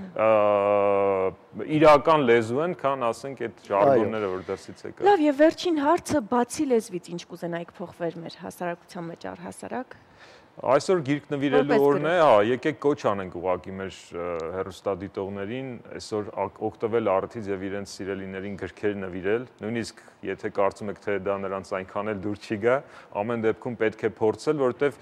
ու իրական լեզու են, քան ասենք այդ ժարգոնները, որ դրսից եկան։ Լավ, եւ վերջին հարցը բացի լեզվից ինչ կուզենայիք փոխվեր մեր հասարակության մեջ առհասարակ։ Այսօր գիրք նվիրելու օրն է, եկեք կոչ անենք ուղղակի մեր հեռուստադիտողներին այսօր օգտվել առիթից եւ իրենց սիրելիներին գրքեր նվիրել, նույնիսկ եթե կարծում եք թե դա նրանց այնքան էլ դուր չի գա, ամեն դեպքում պետք է փորձել, որովհետեւ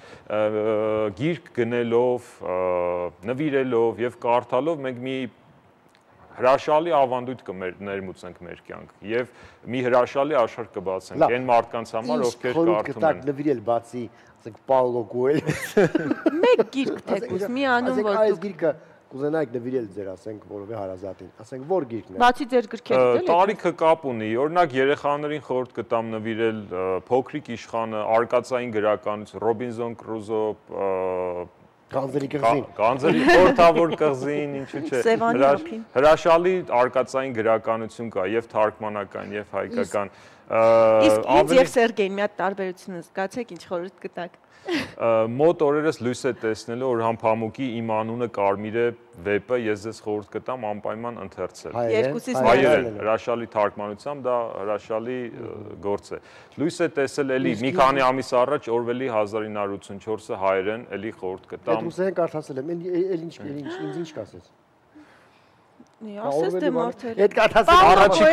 գիրք գնելով, նվիրելով եւ կարդալով մենք մի հրաշալի ավանդույթ կներմուծենք մեր կյանք եւ մի հրաշալի աշխարհ կբացենք այն մարդկանց համար, ովքեր կարդում են։ Նվիրել բացի, ասենք Պաուլո Կոելյո։ Մեկ գիրք թեկուզ, մի անում որ այս գիրքը կուզենայիք նվիրել ձեր, ասենք, որովե հարազատին։ Ասենք, որ գիրքն է։ Բացի ձեր գրքերից էլի։ Տարիքը կապ ունի։ Օրինակ երեխաներին խորհուրդ կտամ նվիրել Փոքրիկ իշխանը, արկածային գրականություն, Ռոբինզոն Կրուզո, Գանձերի կղզին։ Գանձերի խորհրդավոր կղզին, ինչու՞ չէ։ Հրաշալի արկածային գրականություն կա, եւ թարգմանական, եւ հայկական։ Իսկ ինձ եւ Սերգեյն մի հատ տարբերությունը զգացեք, ինչ խորհուրդ կտաք։ Մոտ օրերս լույս է տեսնելու, որ Համփամուկի Իմ անունը կարմիր է վեպը ես ձեզ խորհուրդ կտամ անպայման ընթերցել։ Հայերեն, հրաշալի թարգմանությամբ դա հրաշալի գործ է։ Լույս է տեսել էլի մի քանի ամիս առաջ Օրվելի 1984-ը հայերեն էլի խորհուրդ կտամ։ Այդ ուսեն կարդացել եմ, ինձ ինչ կասես։ Ասես դե մարդեր։ Այդ կարդացել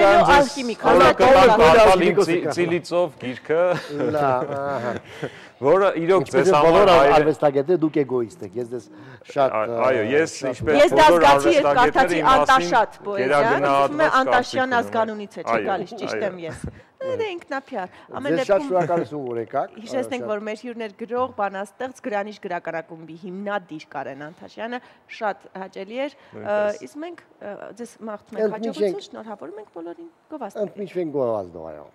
առաջիկան Ծիլիցով գիրքը, որը իրոք ձեզ համար արվեստագետը դուք էգոիստ եք, ես դες շատ այո, ես ինչպես բոլոր արվեստագետները Անտաշատ պոեզիան, ասում եմ Անտաշյան ազգանունից է, չի գալիս, ճիշտ եմ ես։ Դա ինքնափյար։ Ամեն դեպքում շատ շնորհակալություն որ եկաք։ Հիշեցնենք, որ մեր հյուրներ գրող, բանաստեղծ, Գրանիշ գրականակումբի հիմնադիր Կարեն Անտաշյանը շատ հաճելի էր։ Իսկ մենք ձեզ մաղթում ենք հաջողություն, շնորհավորում ենք բոլորին, գովազդ։ Ընդմիջվենք գովազդով, այո։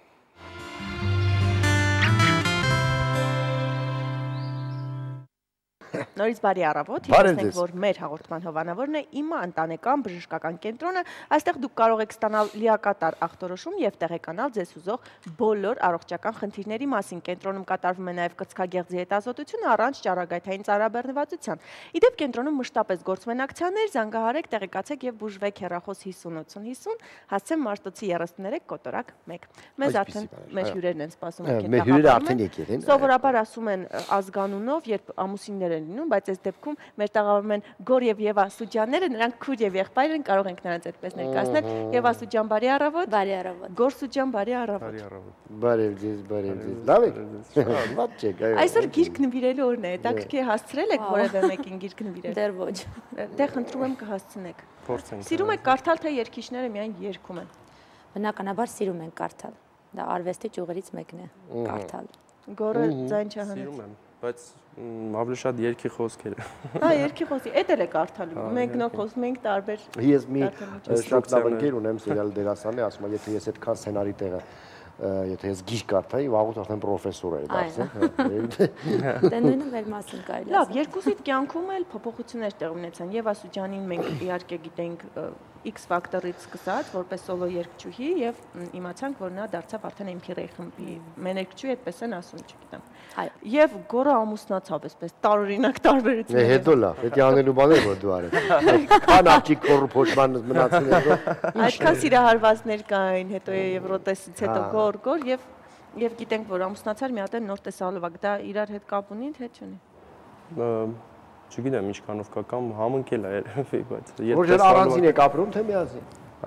Նորից բարի առավոտ, հիշեցնենք, որ մեր հաղորդման հովանավորն է իմը ընտանեկան բժշկական կենտրոնը, այստեղ դուք կարող եք ստանալ լիակատար ախտորոշում եւ տեղեկանալ ձեզ ուզող բոլոր առողջական խնդիրների մասին։ Կենտրոնում կատարվում է նաեւ կցքագեղձի հետազոտությունը առանց ճառագայթային ծառաբեռնվածության։ Իդեպ կենտրոնում մշտապես գործում են ակցիաներ, զանգահարեք, տեղեկացեք եւ բուժվեք հեռախոս 508050, հասցեն Մարտոցի 33 կոտորակ 1։ Մեզ արդեն մեր հյուրերն են սպասում եկել։ Մեր հյուրերը արդեն եկել են։ Սովորաբար ասում են ազգանունով, երբ ամուսիններ են լինում, բայց այս դեպքում մեր տաղավարում են Գոր եւ Եվա Սուջյանները, նրանք քույր եւ եղբայր են, կարող ենք նրանց այդպես ներկայացնել։ Եվա Սուջյան, բարի առավոտ։ Բարի առավոտ։ Գոր Սուջյան, բարի առավոտ։ Բարև ձեզ, բարև ձեզ։ Լավ եք։ Ված չեք, այո։ Այսօր գիրք նվիրելու օրն է, հետաքրքիր հասցրել եք որևէ մեկին գիրք նվիրել։ Դեռ ոչ։ Դե խնդրում եմ կհասցնեք։ Փորձենք։ Սիրում եք կարդալ, թե երգիչները միայն երգում են։ Բնականաբար սիրում ենք կարդալ։ Դա արվեստի ճյուղերից մեկն է, կարդալ։ Գորը ձայն չհանեց։ Սիրում եմ, բայց ավելի շատ երգի խոսքեր։ Երգի խոսքի, էդ էլ է կարդալու։ Մենք նոր խոսում ենք տարբեր։ Ես մի շատ լավ ընկեր ունեմ, սերիալ դերասան է, ասում է, եթե ես այդքան սցենարի տեղը եթե ես գիրք կարդայի, վաղուց արդեն պրոֆեսոր էի դարձել։ Դե նույնը մեր մասին կարելի է։ Լավ, երկուսիդ կյանքում էլ փոփոխություններ տեղի ունեցան։ Եվա Սուջյանին մենք իհարկե գիտենք X Factor-ից սկսած, որպես սոլո երգչուհի եւ իմացանք, որ նա դարձավ արդեն Empire խմբի մեներկչուհի, այդպես են ասում, չգիտեմ։ Այո։ Եվ Գորը ամուսնացավ, այսպես տարօրինակ տարբերություն։ Հետո լավ, դա անելու բաներ որ դու արել։ Քան աղջիկ կոռ փոշման մնացել հետո։ Այդքան սիրահարվածներ կային, հետո Եվրոտեսից հետո Գոր եւ գիտենք, որ ամուսնացար մի հատ նոր տեսալովակ, դա իրար հետ կապ ունի, թե չունի։ Չգիտեմ ինչքանով կա կամ համընկել է երևի, բայց Որ առանձին եք ապրում, թե միասին։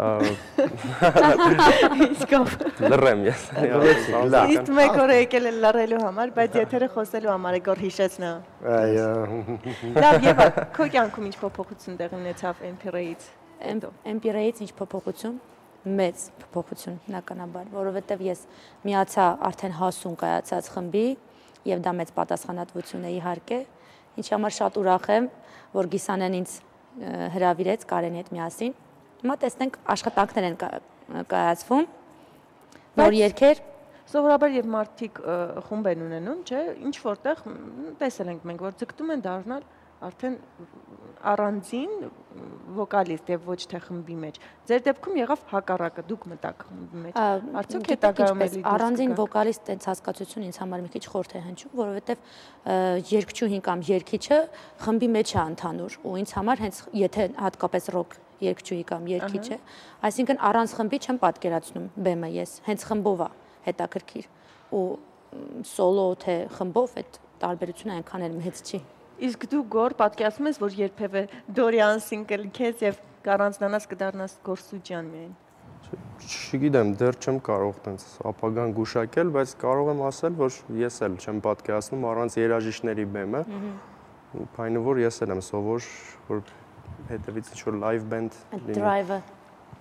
Լռեմ ես։ Իսկ մեկ օր եկել են լռելու համար, բայց եթերը խոսելու համար է Գոր հիշեցնա։ Այո։ Լավ, Եվա, քո կյանքում ինչ փոփոխություն տեղի ունեցավ Empire-ից։ Empire-ից ինչ փոփոխություն։ Մեծ փոփոխություն բնականաբար, որովհետև ես միացա արդեն հասուն կայացած խմբի եւ դա մեծ պատասխանատվություն է իհարկե, ինչի համար շատ ուրախ եմ, որ Գիսանեն ինձ հրավիրեց Կարենի հետ միասին։ Հիմա տեսնենք աշխատանքներ են կայացվում, նոր երգեր։ Սովորաբար եւ մարդիկ խումբ են ունենում, չէ՞, ինչ որտեղ տեսել ենք մենք, որ ձգտում են դառնալ արդեն առանձին վոկալիստ եւ ոչ թե խմբի մեջ։ Ձեր դեպքում եղավ հակառակը, դուք մտաք խմբի մեջ։ Արդյոք հետագայում էլի առանձին վոկալիստ այս հասկացությունը ինձ համար մի քիչ խորթ է հնչում, որովհետեւ երգչուհին կամ երգիչը խմբի մեջ է ընդհանուր ու ինձ համար հենց եթե հատկապես ռոք երգչուհի կամ երգիչ է, այսինքն առանց խմբի չեմ պատկերացնում բեմը ես, հենց խմբով է հետաքրքիր ու սոլո թե խմբով այդ տարբերությունը այնքան էլ մեծ չի։ Իսկ դու Գոր պատկերացնում ես, որ երբևէ Դորիանսին կլքես եւ կառանձնանաս կդառնաս Գոր Սուջյան միայն։ Չգիտեմ, դեռ չեմ կարող տենց ապագան գուշակել, բայց կարող եմ ասել, որ ես էլ չեմ պատկերացնում առանց երաժիշտների բեմը։ Փայնը որ ես էլ եմ սովոր, որ հետևից ինչ որ live band լինի։ Drive-ը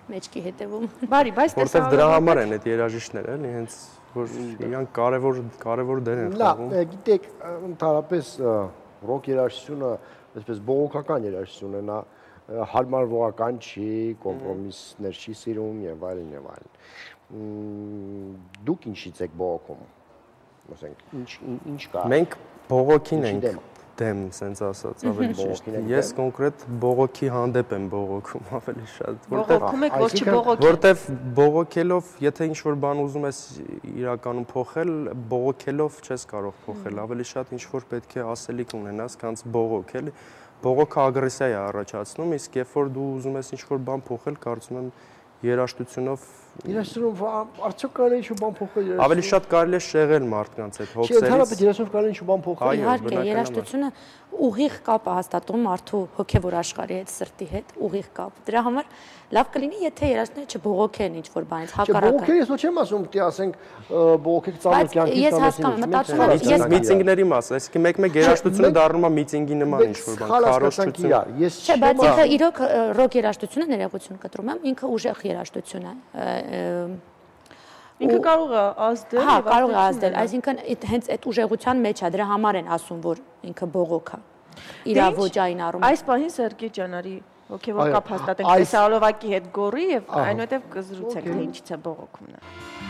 մեջքի հետևում։ Բարի, բայց որտեղ դրա համար են այդ երաժիշտները, էլի, հենց որ իրանք կարևոր դեր են խաղում։ Լավ, գիտեք, ընդհանրապես ռոք երաժշտությունը, այսպես բողոքական երաժշտություն է, նա հարմարվողական չի, կոմպրոմիսներ չի սիրում եւ այլն եւ այլն։ Դուք ինչից եք բողոքում։ Ասենք, ինչ կա։ Մենք բողոքին ենք դեմ, sense ասած, ավելի ճիշտ։ Ես կոնկրետ բողոքի հանդեպ եմ բողոքում ավելի շատ, Բողոքում եք, որ չբողոքեք։ որտեվ բողոքելով, եթե ինչ-որ բան ուզում ես իրականում փոխել, բողոքելով չես կարող փոխել, ավելի շատ ինչ-որ պետք է ասելիք ունենաս, քան բողոք, էլի։ Բողոքը ագրեսիա է առաջացնում, իսկ երբ որ դու ուզում ես ինչ-որ բան փոխել, կարծում եմ երաժշտությունով արդյոք կարելի է ինչ-որ բան փոխել։ Ավելի շատ կարելի է շեղել մարդկանց այդ հոգսերից։ Չէ, ընդհանրապես երաժշտությամբ կարելի է ինչ-որ բան փոխել։ Իհարկե, երաժշտությունը ուղիղ կապ է հաստատում մարդու հոգևոր աշխարհի հետ, սրտի հետ, ուղիղ կապ։ Դրա համար լավ կլինի, եթե երաժշտները չբողոքեն ինչ-որ բանից, հակառակը։ Բողոքել ես ոչ չեմ ասում, դե ասենք բողոքեք ծանր կյանքի ես հասկանում, մտածում եմ, ես միտինգների մաս, այսինքն մեկ-մեկ երաժշտությունը դառնում է միտինգի նման ինչ-որ բան, քարոզչություն։ Չէ, բայց ինքը իրոք ռոք երաժշտությունը ներողություն կտրում եմ, ինքը ուժեղ երաժշտություն է։ Ինքը կարող է ազդել։ Հա, կարող է ազդել, այսինքն հենց այդ ուժեղության մեջ է, դրա համար են ասում, որ ինքը բողոք է։ Իր ոճային առումով։ Այս պահին Սերգեյ ջանարի հոգևոր կապ հաստատենք տեսահոլովակի հետ գորի եւ այնուհետեւ կզրուցենք թե ինչից է բողոքում նա։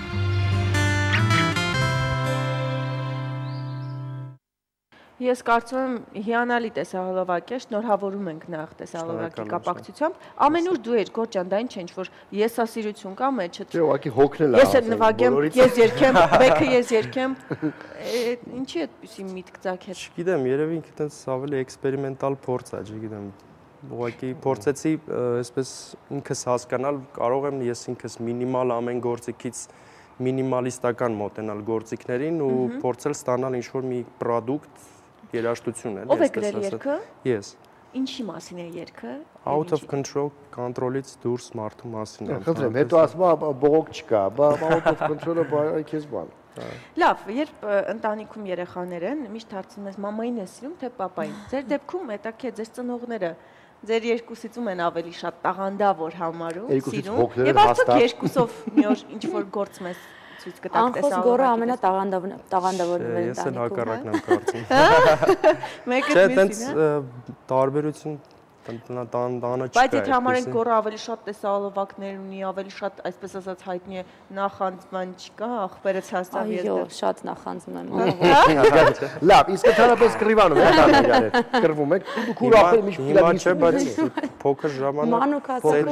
Ես կարծում եմ հիանալի տեսահոլովակ է, շնորհավորում ենք նախ տեսահոլովակի կապակցությամբ։ Ամենուր դու ես Գորջան, դա ինչ է, որ եսասիրություն կա մեջը։ Չէ, ուղղակի հոգնել է։ Ես էլ նվագեմ, ես երգեմ, բեքը ես երգեմ։ Ինչի այդպեսի միտք ցակեց։ Չգիտեմ, երևի ինքը տենց ավելի էքսպերիմենտալ փորձ է, չգիտեմ։ Ուղղակի փորձեցի այսպես ինքս հասկանալ, կարող եմ ես ինքս մինիմալ ամեն գործիքից մինիմալիստական մոտենալ գործիքներին ու փորձել ստանալ ինչ-որ մի պրոդուկտ երաժշտություն էլի, ով է գրել երգը։ Ես։ Ինչի մասին է երգը։ Out of control, կոնտրոլից դուրս մարդու մասին է։ Խնդրեմ, հետո ասում է բողոք չկա, բա out of control-ը քեզ բան։ Լավ, երբ ընտանիքում երեխաներ են, միշտ հարցնում ես մամային ես սիրում թե պապային։ Ձեր դեպքում հետաքրքիր է ձեր ծնողները ձեր երկուսից ում են ավելի շատ տաղանդավոր համարում, սիրում, եւ արդյոք երկուսով մի օր ինչ որ գործ մեզ ցույց կտակ տեսալ։ Անխոս գորը ամենատաղանդավորն է։ Ես էլ հակառակն եմ կարծում։ Մեկը մյուսին, հա։ Տարբերություն տանը չկա։ Բայց եթե համարենք գորը ավելի շատ տեսահոլովակներ ունի, ավելի շատ, այսպես ասած, հայտնի է նախանձման չկա, ախպերս հասավ ես։ Այո, շատ նախանձում եմ։ Լավ, իսկ ընդհանրապես կռիվանում եք իրար հետ։ Կռվում եք, դուք ուրախ եք միշտ հիմա չէ, բայց փոքր ժամանակ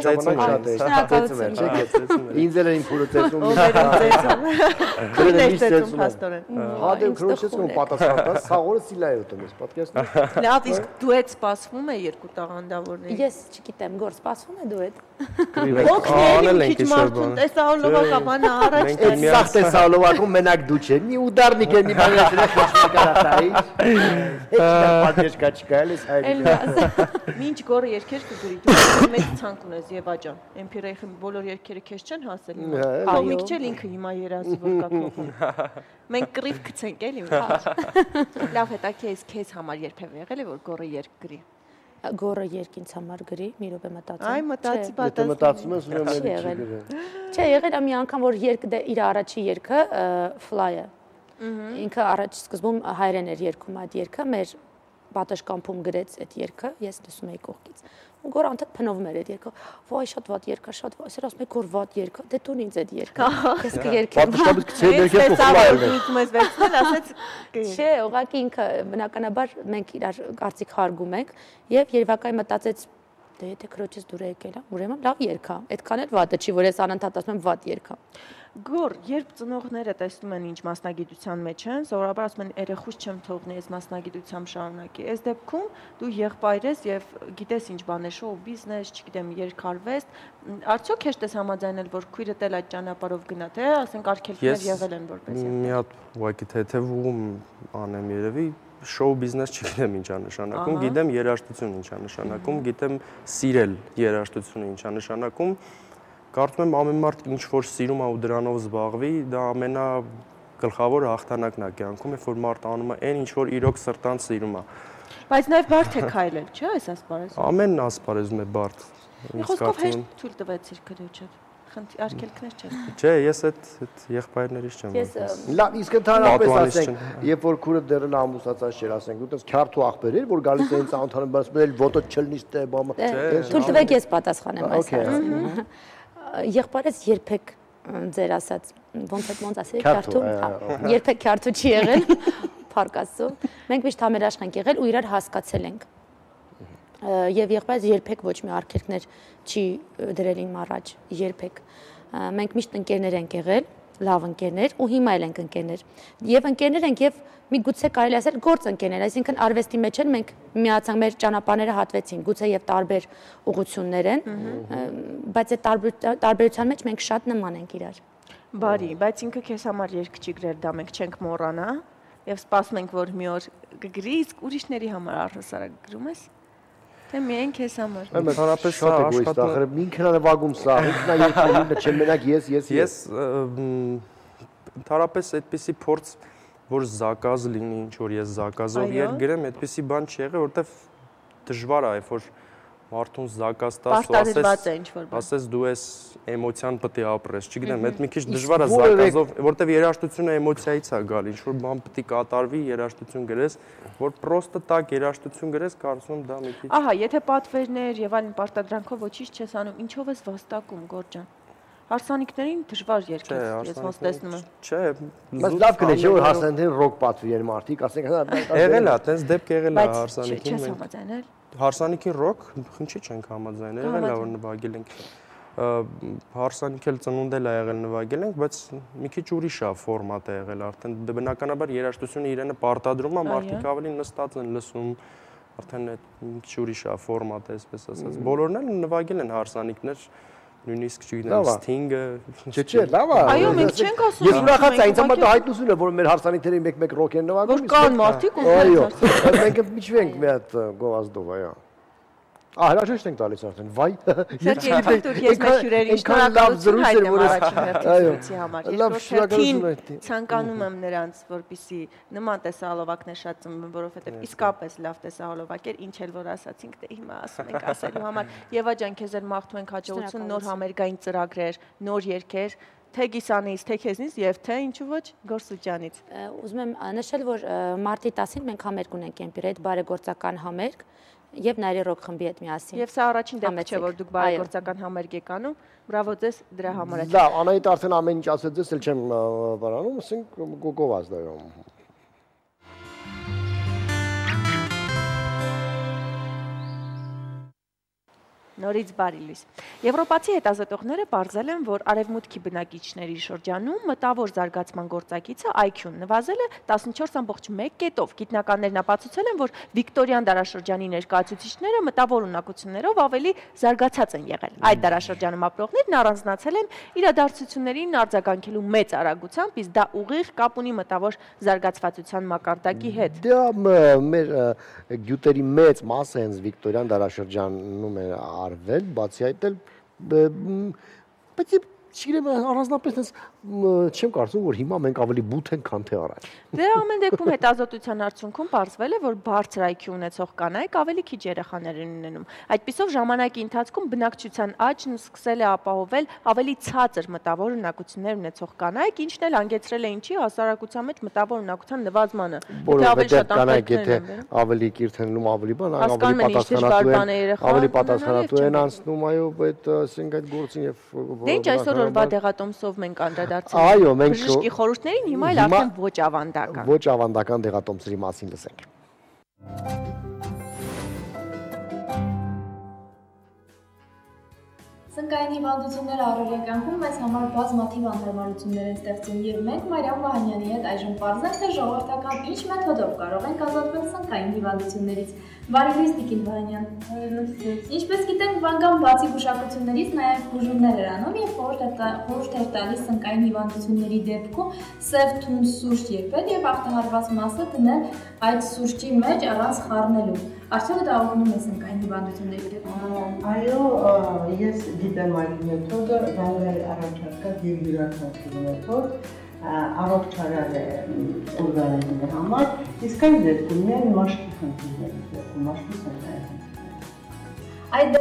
ինձ էլ էին փուրը ծեծում։ Քրեստեցում փաստորեն։ Հադե քրոջեցում պատասխան, սա օրը սիլա է ուտում ես, պատկերացնում։ Լավ, իսկ դուետ սպասվում է երկու տաղանդավորների։ Ես չգիտեմ, գոր սպասվում է դուետ։ Օգնել ենք ինչ-որ տեսահոլովակաբանը առաջ տալիս։ Սա տեսահոլովակում մենակ դու չէ, մի ուդարնիկ է, մի բանյացնի քաշմի կարատայի։ Էջա պատեշկա չկա, էլիս հայրիկ։ Մինչ գորը երկեր կգրի, դու մեծ ցանկ ունես Եվա ջան։ MP3-ի բոլոր երկերը քեզ չեն հասել։ Կոմիկ չէ ինքը հիմա երազի որ կա քողում։ Մենք կռիվ գցենք էլի։ Լավ, հետաքրքիր է քեզ համար երբևէ եղել է որ գորը երկ գրի։ Գորը երկ ինձ համար գրի, մի րոպե մտածեմ։ Այ մտածի պատասխան։ Եթե մտածում ես ուրեմն չէ, եղել է մի անգամ որ երկ իր առաջի երգը Fly-ը։ Ինքը առաջ սկզբում հայերեն էր երգում այդ երգը, մեր պատշգամբում գրեց այդ երգը, ես լսում էի կողքից։ Ու գոր անդադ փնովում էր այդ երգը։ Ոայ շատ վատ երգ է, շատ վատ։ Ասել ասում եք գոր վատ երգ է, դե տուն ինձ այդ երգը։ Ես կերկեմ։ Պատշգամբից գցել երգը փոխվել։ Դուք մեզ վերցնել, ասեց չէ, ուղղակի ինքը բնականաբար մենք իրար կարծիք հարգում ենք եւ Երևակայի մտածեց դե եթե քրոջից դուր է եկել, ուրեմն լավ երգ է։ Այդքան էլ վատը չի, որ ես անընդհատ ասում եմ վատ երգ է։ Գոր, երբ ծնողները տեսնում են ինչ մասնագիտության մեջ են, սովորաբար ասում են երեխուս չեմ թողնի այս մասնագիտությամբ շարունակի։ Այս դեպքում դու եղբայր ես եւ գիտես ինչ բան է շոու բիզնես, չգիտեմ, երկարվեստ, արդյոք հեշտ ես համաձայնել, որ քույրդ էլ այդ ճանապարհով գնա, թե ասենք արգելքներ եղել են որպես։ Մի հատ ուղղակի թեթևում անեմ երևի շոու բիզնես չգիտեմ ինչա նշանակում, գիտեմ երաժշտություն ինչա նշանակում, գիտեմ սիրել երաժշտությունը ինչա նշանակում։ Կարծում եմ ամեն մարդ ինչ որ սիրում է ու դրանով զբաղվի, դա ամենագլխավոր հաղթանակն է կյանքում, երբ որ մարդ անում է այն ինչ որ իրոք սրտան սիրում է։ Բայց նաև բարդ է քայլել, չէ՞ այս ասպարեզում։ Ամեն ասպարեզում է բարդ։ Խոսքով հեշտ թույլ տվեցիր քրոջը։ Արգելքներ չես։ Չէ, ես այդ եղբայրներից չեմ։ Լավ, իսկ ընդհանրապես ասենք, երբ որ քուրը դեռն ամուսացած չէր, ասենք, ու տես քյարթու աղբեր էր, որ գալիս էին ծանոթանում, բայց մել ոտը չլնի ստե բամը։ Թույլ տվեք ես պատասխանեմ այս հարցին։ Եղբայրս երբեք ձեր ասած ոնց ասել քյարթու, երբեք քյարթու չի եղել, փառք Աստծո։ Մենք միշտ համերաշխ ենք եղել ու իրար հասկացել ենք։ Եվ եղբայրս երբեք ոչ մի արգելքներ չի դրել իմ առաջ, երբեք։ Մենք միշտ ընկերներ ենք եղել, լավ ընկերներ ու հիմա էլ ենք ընկերներ։ Եվ ընկերներ ենք եւ միգուցե կարելի ասել գործ ընկերներ, այսինքն արվեստի մեջ են մենք միացանք, մեր ճանապարհները հատվեցին, գուցե եւ տարբեր ուղղություններ են, բայց այդ տարբերության մեջ մենք շատ նման ենք իրար։ Բարի, բայց ինքը քեզ համար երգ չի գրել, դա մենք չենք մոռանա եւ սպասում ենք, որ մի օր կգրի, իսկ ուրիշների համար առհասարակ գրում ես։ Թե միայն քեզ համար։ Ընդհանրապես սա աշխատում ինքն է նվագում սա, ինքն է երկրորդ, չէ մենակ ես ընդհանրապես այդպիսի փորձ, որ զակազ լինի, ինչ որ ես զակազով երգ գրեմ, այդպիսի բան չի եղել, որտեվ դժվար է, որ մարդուն զակազ տաս ու ասես դու ես էմոցիան պետք է ապրես, չգիտեմ, այդ մի քիչ դժվար է զակազով, որտեվ երաժշտությունը էմոցիայից է գալ, ինչ որ բան պետք է կատարվի, երաժշտություն գրես, որ պրոստը տակ երաժշտություն գրես, կարծում եմ դա մի քիչ։ Ահա, եթե պատվերներ եւ այլն պարտադրանքով ոչինչ չես անում, ինչով ես վաստակում, Գորջան։ Հարսանիքներին դժվար երկես, ես ոնց տեսնում եմ։ Չէ, բայց լավ կլինի, չէ՞ որ հարսանիքներին ռոք պատվիրեն մարդիկ, ասենք եղել է, տենց դեպք եղել է հարսանիքին։ Չես համաձայնել։ Հարսանիքին ռոք, խնդրի չենք համաձայնել, եղել է որ նվագել ենք։ Հարսանիք էլ ծնունդել է եղել նվագել ենք, բայց մի քիչ ուրիշ է ֆորմատ է եղել, արդեն բնականաբար երաժշտությունը իրենը պարտադրում է, մարդիկ ավելի նստած են լսում, արդեն մի քիչ ուրիշ է ֆորմատը, այսպես ասած։ Բոլորն էլ նվագել են հարսանիքներ, նույնիսկ չգիտեմ, Sting-ը, չէ, լավ է։ Այո, մենք չենք ասում։ Ես ուրախացա, ինձ համար դա հայտնություն է, որ մեր հարսանիքներին մեկ-մեկ ռոք են նվագում։ Որ կան մարդիկ ու այո, մենք միջվենք մի հատ գովազդով, այո։ Հրաժեշտ ենք տալիս արդեն, վայ։ Ես մեր հյուրերին շնորհակալություն հայտնեմ առաջին հերթի համար։ Երկրորդին ցանկանում եմ նրանց, որպեսզի նման տեսահոլովակներ շատ ծնվեն, որովհետև իսկապես լավ տեսահոլովակ էր, ինչ էլ որ ասացինք, դե հիմա ասում ենք ասելու համար։ Եվա ջան, քեզ էլ մաղթում ենք հաջողություն, նոր համերգային ծրագրեր, նոր երգեր, թե Գիսանից, թե քեզնից եւ թե ինչու ոչ Գորսուջյանից։ Ուզում եմ նշել, որ մարտի 10-ին մենք համերգ ունենք Կեմպիրի հետ, բարեգործական համերգ եւ Նայրի ռոք խմբի հետ միասին։ Եվ սա առաջին դեպքը չէ, որ դուք բարեգործական համերգ եք անում։ Բրավո ձեզ դրա համար։ Լավ, Անահիտ արդեն ամեն ինչ ասեց, ես էլ չեմ բարանում, ասենք գովազդայում։ Նորից բարի լույս։ Եվրոպացի հետազոտողները պարզել են, որ արևմուտքի բնակիչների շրջանում մտավոր զարգացման գործակիցը IQ-ն նվազել է 14.1 կետով։ Գիտնականներն ապացուցել են, որ վիկտորյան դարաշրջանի ներկայացուցիչները մտավոր ունակություններով ավելի զարգացած են եղել։ Այդ դարաշրջանում ապրողներն առանձնացել են իրադարձություններին արձագանքելու մեծ արագությամբ, իսկ դա ուղիղ կապ ունի մտավոր զարգացվածության մակարդակի հետ։ Դա մեր գյուտերի մեծ մասը հենց վիկտորյան դարաշրջանում է արվել, բացի այդ էլ, բայց չգիտեմ, առանձնապես չեմ կարծում, որ հիմա մենք ավելի բութ ենք, քան թե առաջ։ Դե ամեն դեպքում հետազոտության արդյունքում պարզվել է, որ բարձր IQ ունեցող կանայք ավելի քիչ երեխաներ են ունենում։ Այդպիսով ժամանակի ընթացքում բնակչության աճն սկսել է ապահովել ավելի ցածր մտավոր ունակություններ ունեցող կանայք, ինչն էլ հանգեցրել է ինչի հասարակության մեջ մտավոր ունակության նվազմանը։ Որովհետև կանայք եթե ավելի կիրթ են լինում, ավելի բան, ավելի պատասխանատու են անցնում, այո, այդ ասենք այդ գործին եւ դե ինչ այսօր օրվա դեղատոմսով մենք անդրադարձել այո, մենք բժշկի խորհուրդներին, հիմա էլ արդեն ոչ ավանդական։ Ոչ ավանդական դեղատոմսերի մասին լսենք։ Սնկային հիվանդությունները առօրյա կյանքում մեզ համար բազմաթիվ անհարմարություններ են ստեղծում եւ մենք Մարիամ Վահանյանի հետ այժմ պարզենք, թե ժողովրդական ինչ մեթոդով կարող ենք ազատվել սնկային հիվանդություններից։ Բարի լույս Տիկին Վահանյան։ Ինչպես գիտենք, վանգան բացի գուշակություններից նաև բուժումներ էր անում եւ խորհուրդ էր տալիս սնկային հիվանդությունների դեպքում սև թուն սուրճ եփել եւ ախտահարված մասը դնել այդ սուրճի մեջ առանց խառնելու։ Արդյոք դա օգնում է սնկային հիվանդությունների դեպքում։ Այո, ես գիտեմ այդ մեթոդը, վանգայի առաջարկած եւ յուրաքանչյուր մեթոդ առողջարար է օրգանիզմի համար, իսկ այն դեպքում միայն մաշկի խնդիրներ է, մաշկի սնկային խնդիրներ։ Այդ դեպքում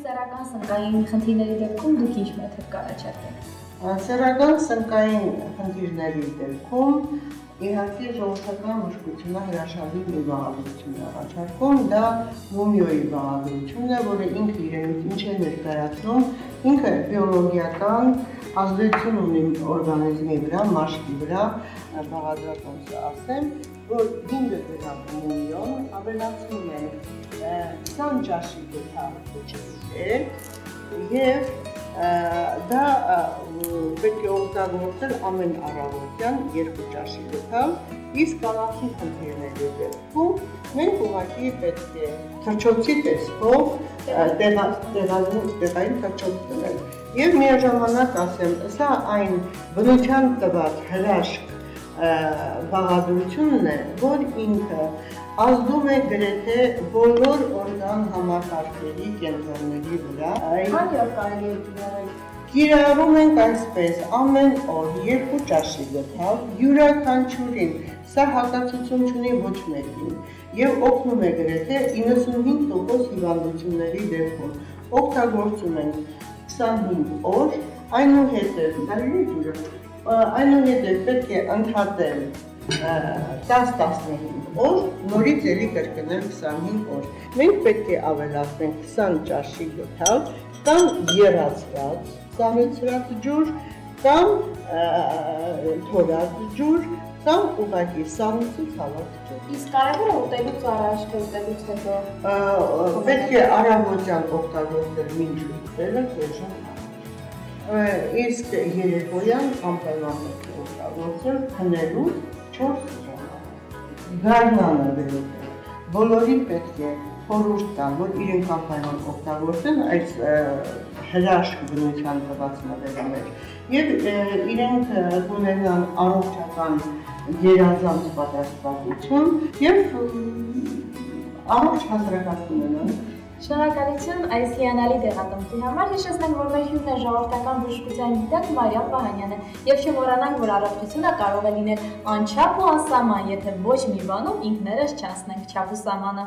սեռական սնկային խնդիրների դեպքում դուք ինչ մեթոդ կառաջարկեք։ Սեռական սնկային խնդիրների դեպքում իհարկե ժողովրդական բժշկությունը հրաշալի մի բաղադրություն է առաջարկում, դա մումիոյի բաղադրությունն է, որը ինքը իրենից ինչ է ներկայացնում, ինքը բիոլոգիական ազդեցություն ունի օրգանիզմի վրա, մաշկի վրա, բաղադրատոմս ասեմ, որ 5 գրամ մումիոն ավելացնում են 20 ճաշի գետալ եւ դա պետք է օգտագործել ամեն առավոտյան 2 ճաշի գետալ, իսկ կանացի խնդիրների դեպքում մենք ուղղակի պետք է թռչոցի տեսքով տեղային թռչոց դնել։ Եվ միաժամանակ ասեմ, սա այն բնության տված հրաշք բաղադրությունն է, որ ինքը ազդում է գրեթե բոլոր օրգան համակարգերի կենտրոնների վրա։ Քանի օր կարելի է կիրառել։ Կիրառում ենք այսպես ամեն օր 2 ճաշի գտալ յուրաքանչյուրին, սա հակացություն չունի ոչ մեկին եւ օգնում է գրեթե 95% հիվանդությունների դեպքում։ Օգտագործում ենք 25 օր, այնուհետև պետք է ընդհատել 10-15 օր, նորից էլի կրկնել 25 օր։ Մենք պետք է ավելացնենք 20 ճաշի գտալ կամ եռացված սառեցրած ջուր, կամ թորած ջուր, կամ ուղղակի սառույցի ցաված ջուր։ Իսկ կարևոր է ուտելուց առաջ, թե ուտելուց հետո։ Պետք է առավոտյան օգտագործել մինչ ուտելը 2 ժամ։ Իսկ երեկոյան անպայման պետք է օգտագործել քնելուց 4 ժամ։ Գարնանը վերոտրել։ Բոլորին պետք է խորհուրդ տամ, որ իրենք անպայման օգտագործեն այս հրաշք բնության տված մտերիմներ եւ իրենք կունենան առողջական գերազանց պատասխանատվություն եւ առողջ հասարակություն ունենան։ Շնորհակալություն այս հիանալի դեղատոմսի համար։ Հիշեցնենք, որ մեր հյուրն է ժողովրդական բժշկության գիտակ Մարիամ Վահանյանը եւ չմոռանանք, որ առողջությունը կարող է լինել անչափ ու անսահման, եթե ոչ մի բանում ինքներս չանցնենք չափ ու սահմանը։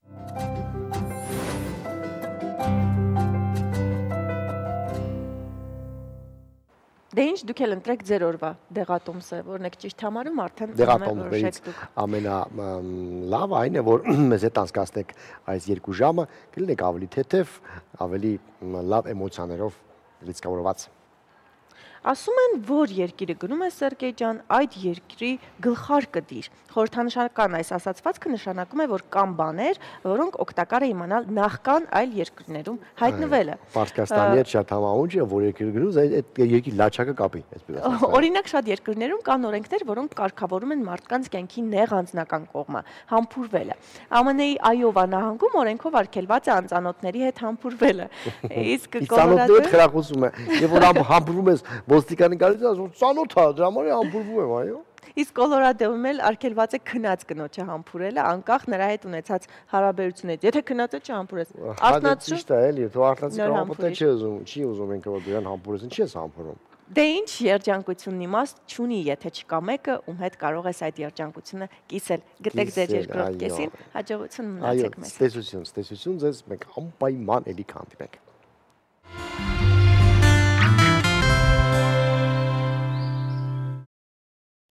Դե ինչ դուք էլ ընտրեք ձեր օրվա դեղատոմսը, որն եք ճիշտ համարում, արդեն դեղատոմսներից ամենալավը այն է, որ մեզ հետ անցկացնեք այս 2 ժամը, կլինեք ավելի թեթև, ավելի լավ էմոցիաներով լիցքավորված։ Ասում են, որ երկիրը գնում է Սերգեյ ջան, այդ երկրի գլխար կդիր։ Խորհրդանշական այս ասացվածքը նշանակում է, որ կան բաներ, որոնք օգտակար է իմանալ նախքան այլ երկրներում հայտնվելը։ Պարսկաստանի հետ շատ համահունչ է, որ երկիրը գնում, այդ երկրի լաչակը կապի, այսպես ասած։ Օրինակ շատ երկրներում կան օրենքներ, որոնք կարգավորում են մարդկանց կյանքի նեղ անձնական կողմը, համբուրվելը։ ԱՄՆ-ի Այովա նահանգում օրենքով արգելված է անծանոթների հետ համբուրվելը։ Իսկ Կոլորադոյում հետ խրախուսում է, երբ որ համբուրվում ես ոստիկանի գալիս ասում ծանոթ է, դրա համար համբուրվում եմ, այո։ Իսկ Կոլորադոյում էլ արգելված է քնած կնոջը համբուրելը, անկախ նրա հետ ունեցած հարաբերությունից։ Եթե քնածը չհամբուրես, արթնացու։ Ճիշտ է, էլի, თუ արթնացի կապոտը չի ուզում ինքը որ դրան համբուրես, ինչի ես համբուրում։ Դե ինչ երջանկությունն իմաստ չունի, եթե չկա մեկը, ում հետ կարող ես այդ երջանկությունը կիսել։ Գտեք ձեր երկրորդ կեսին, հաջողություն մնացեք մեզ։ Այո, ստեսություն, ձեզ մենք անպայման էլի կհանդիպենք։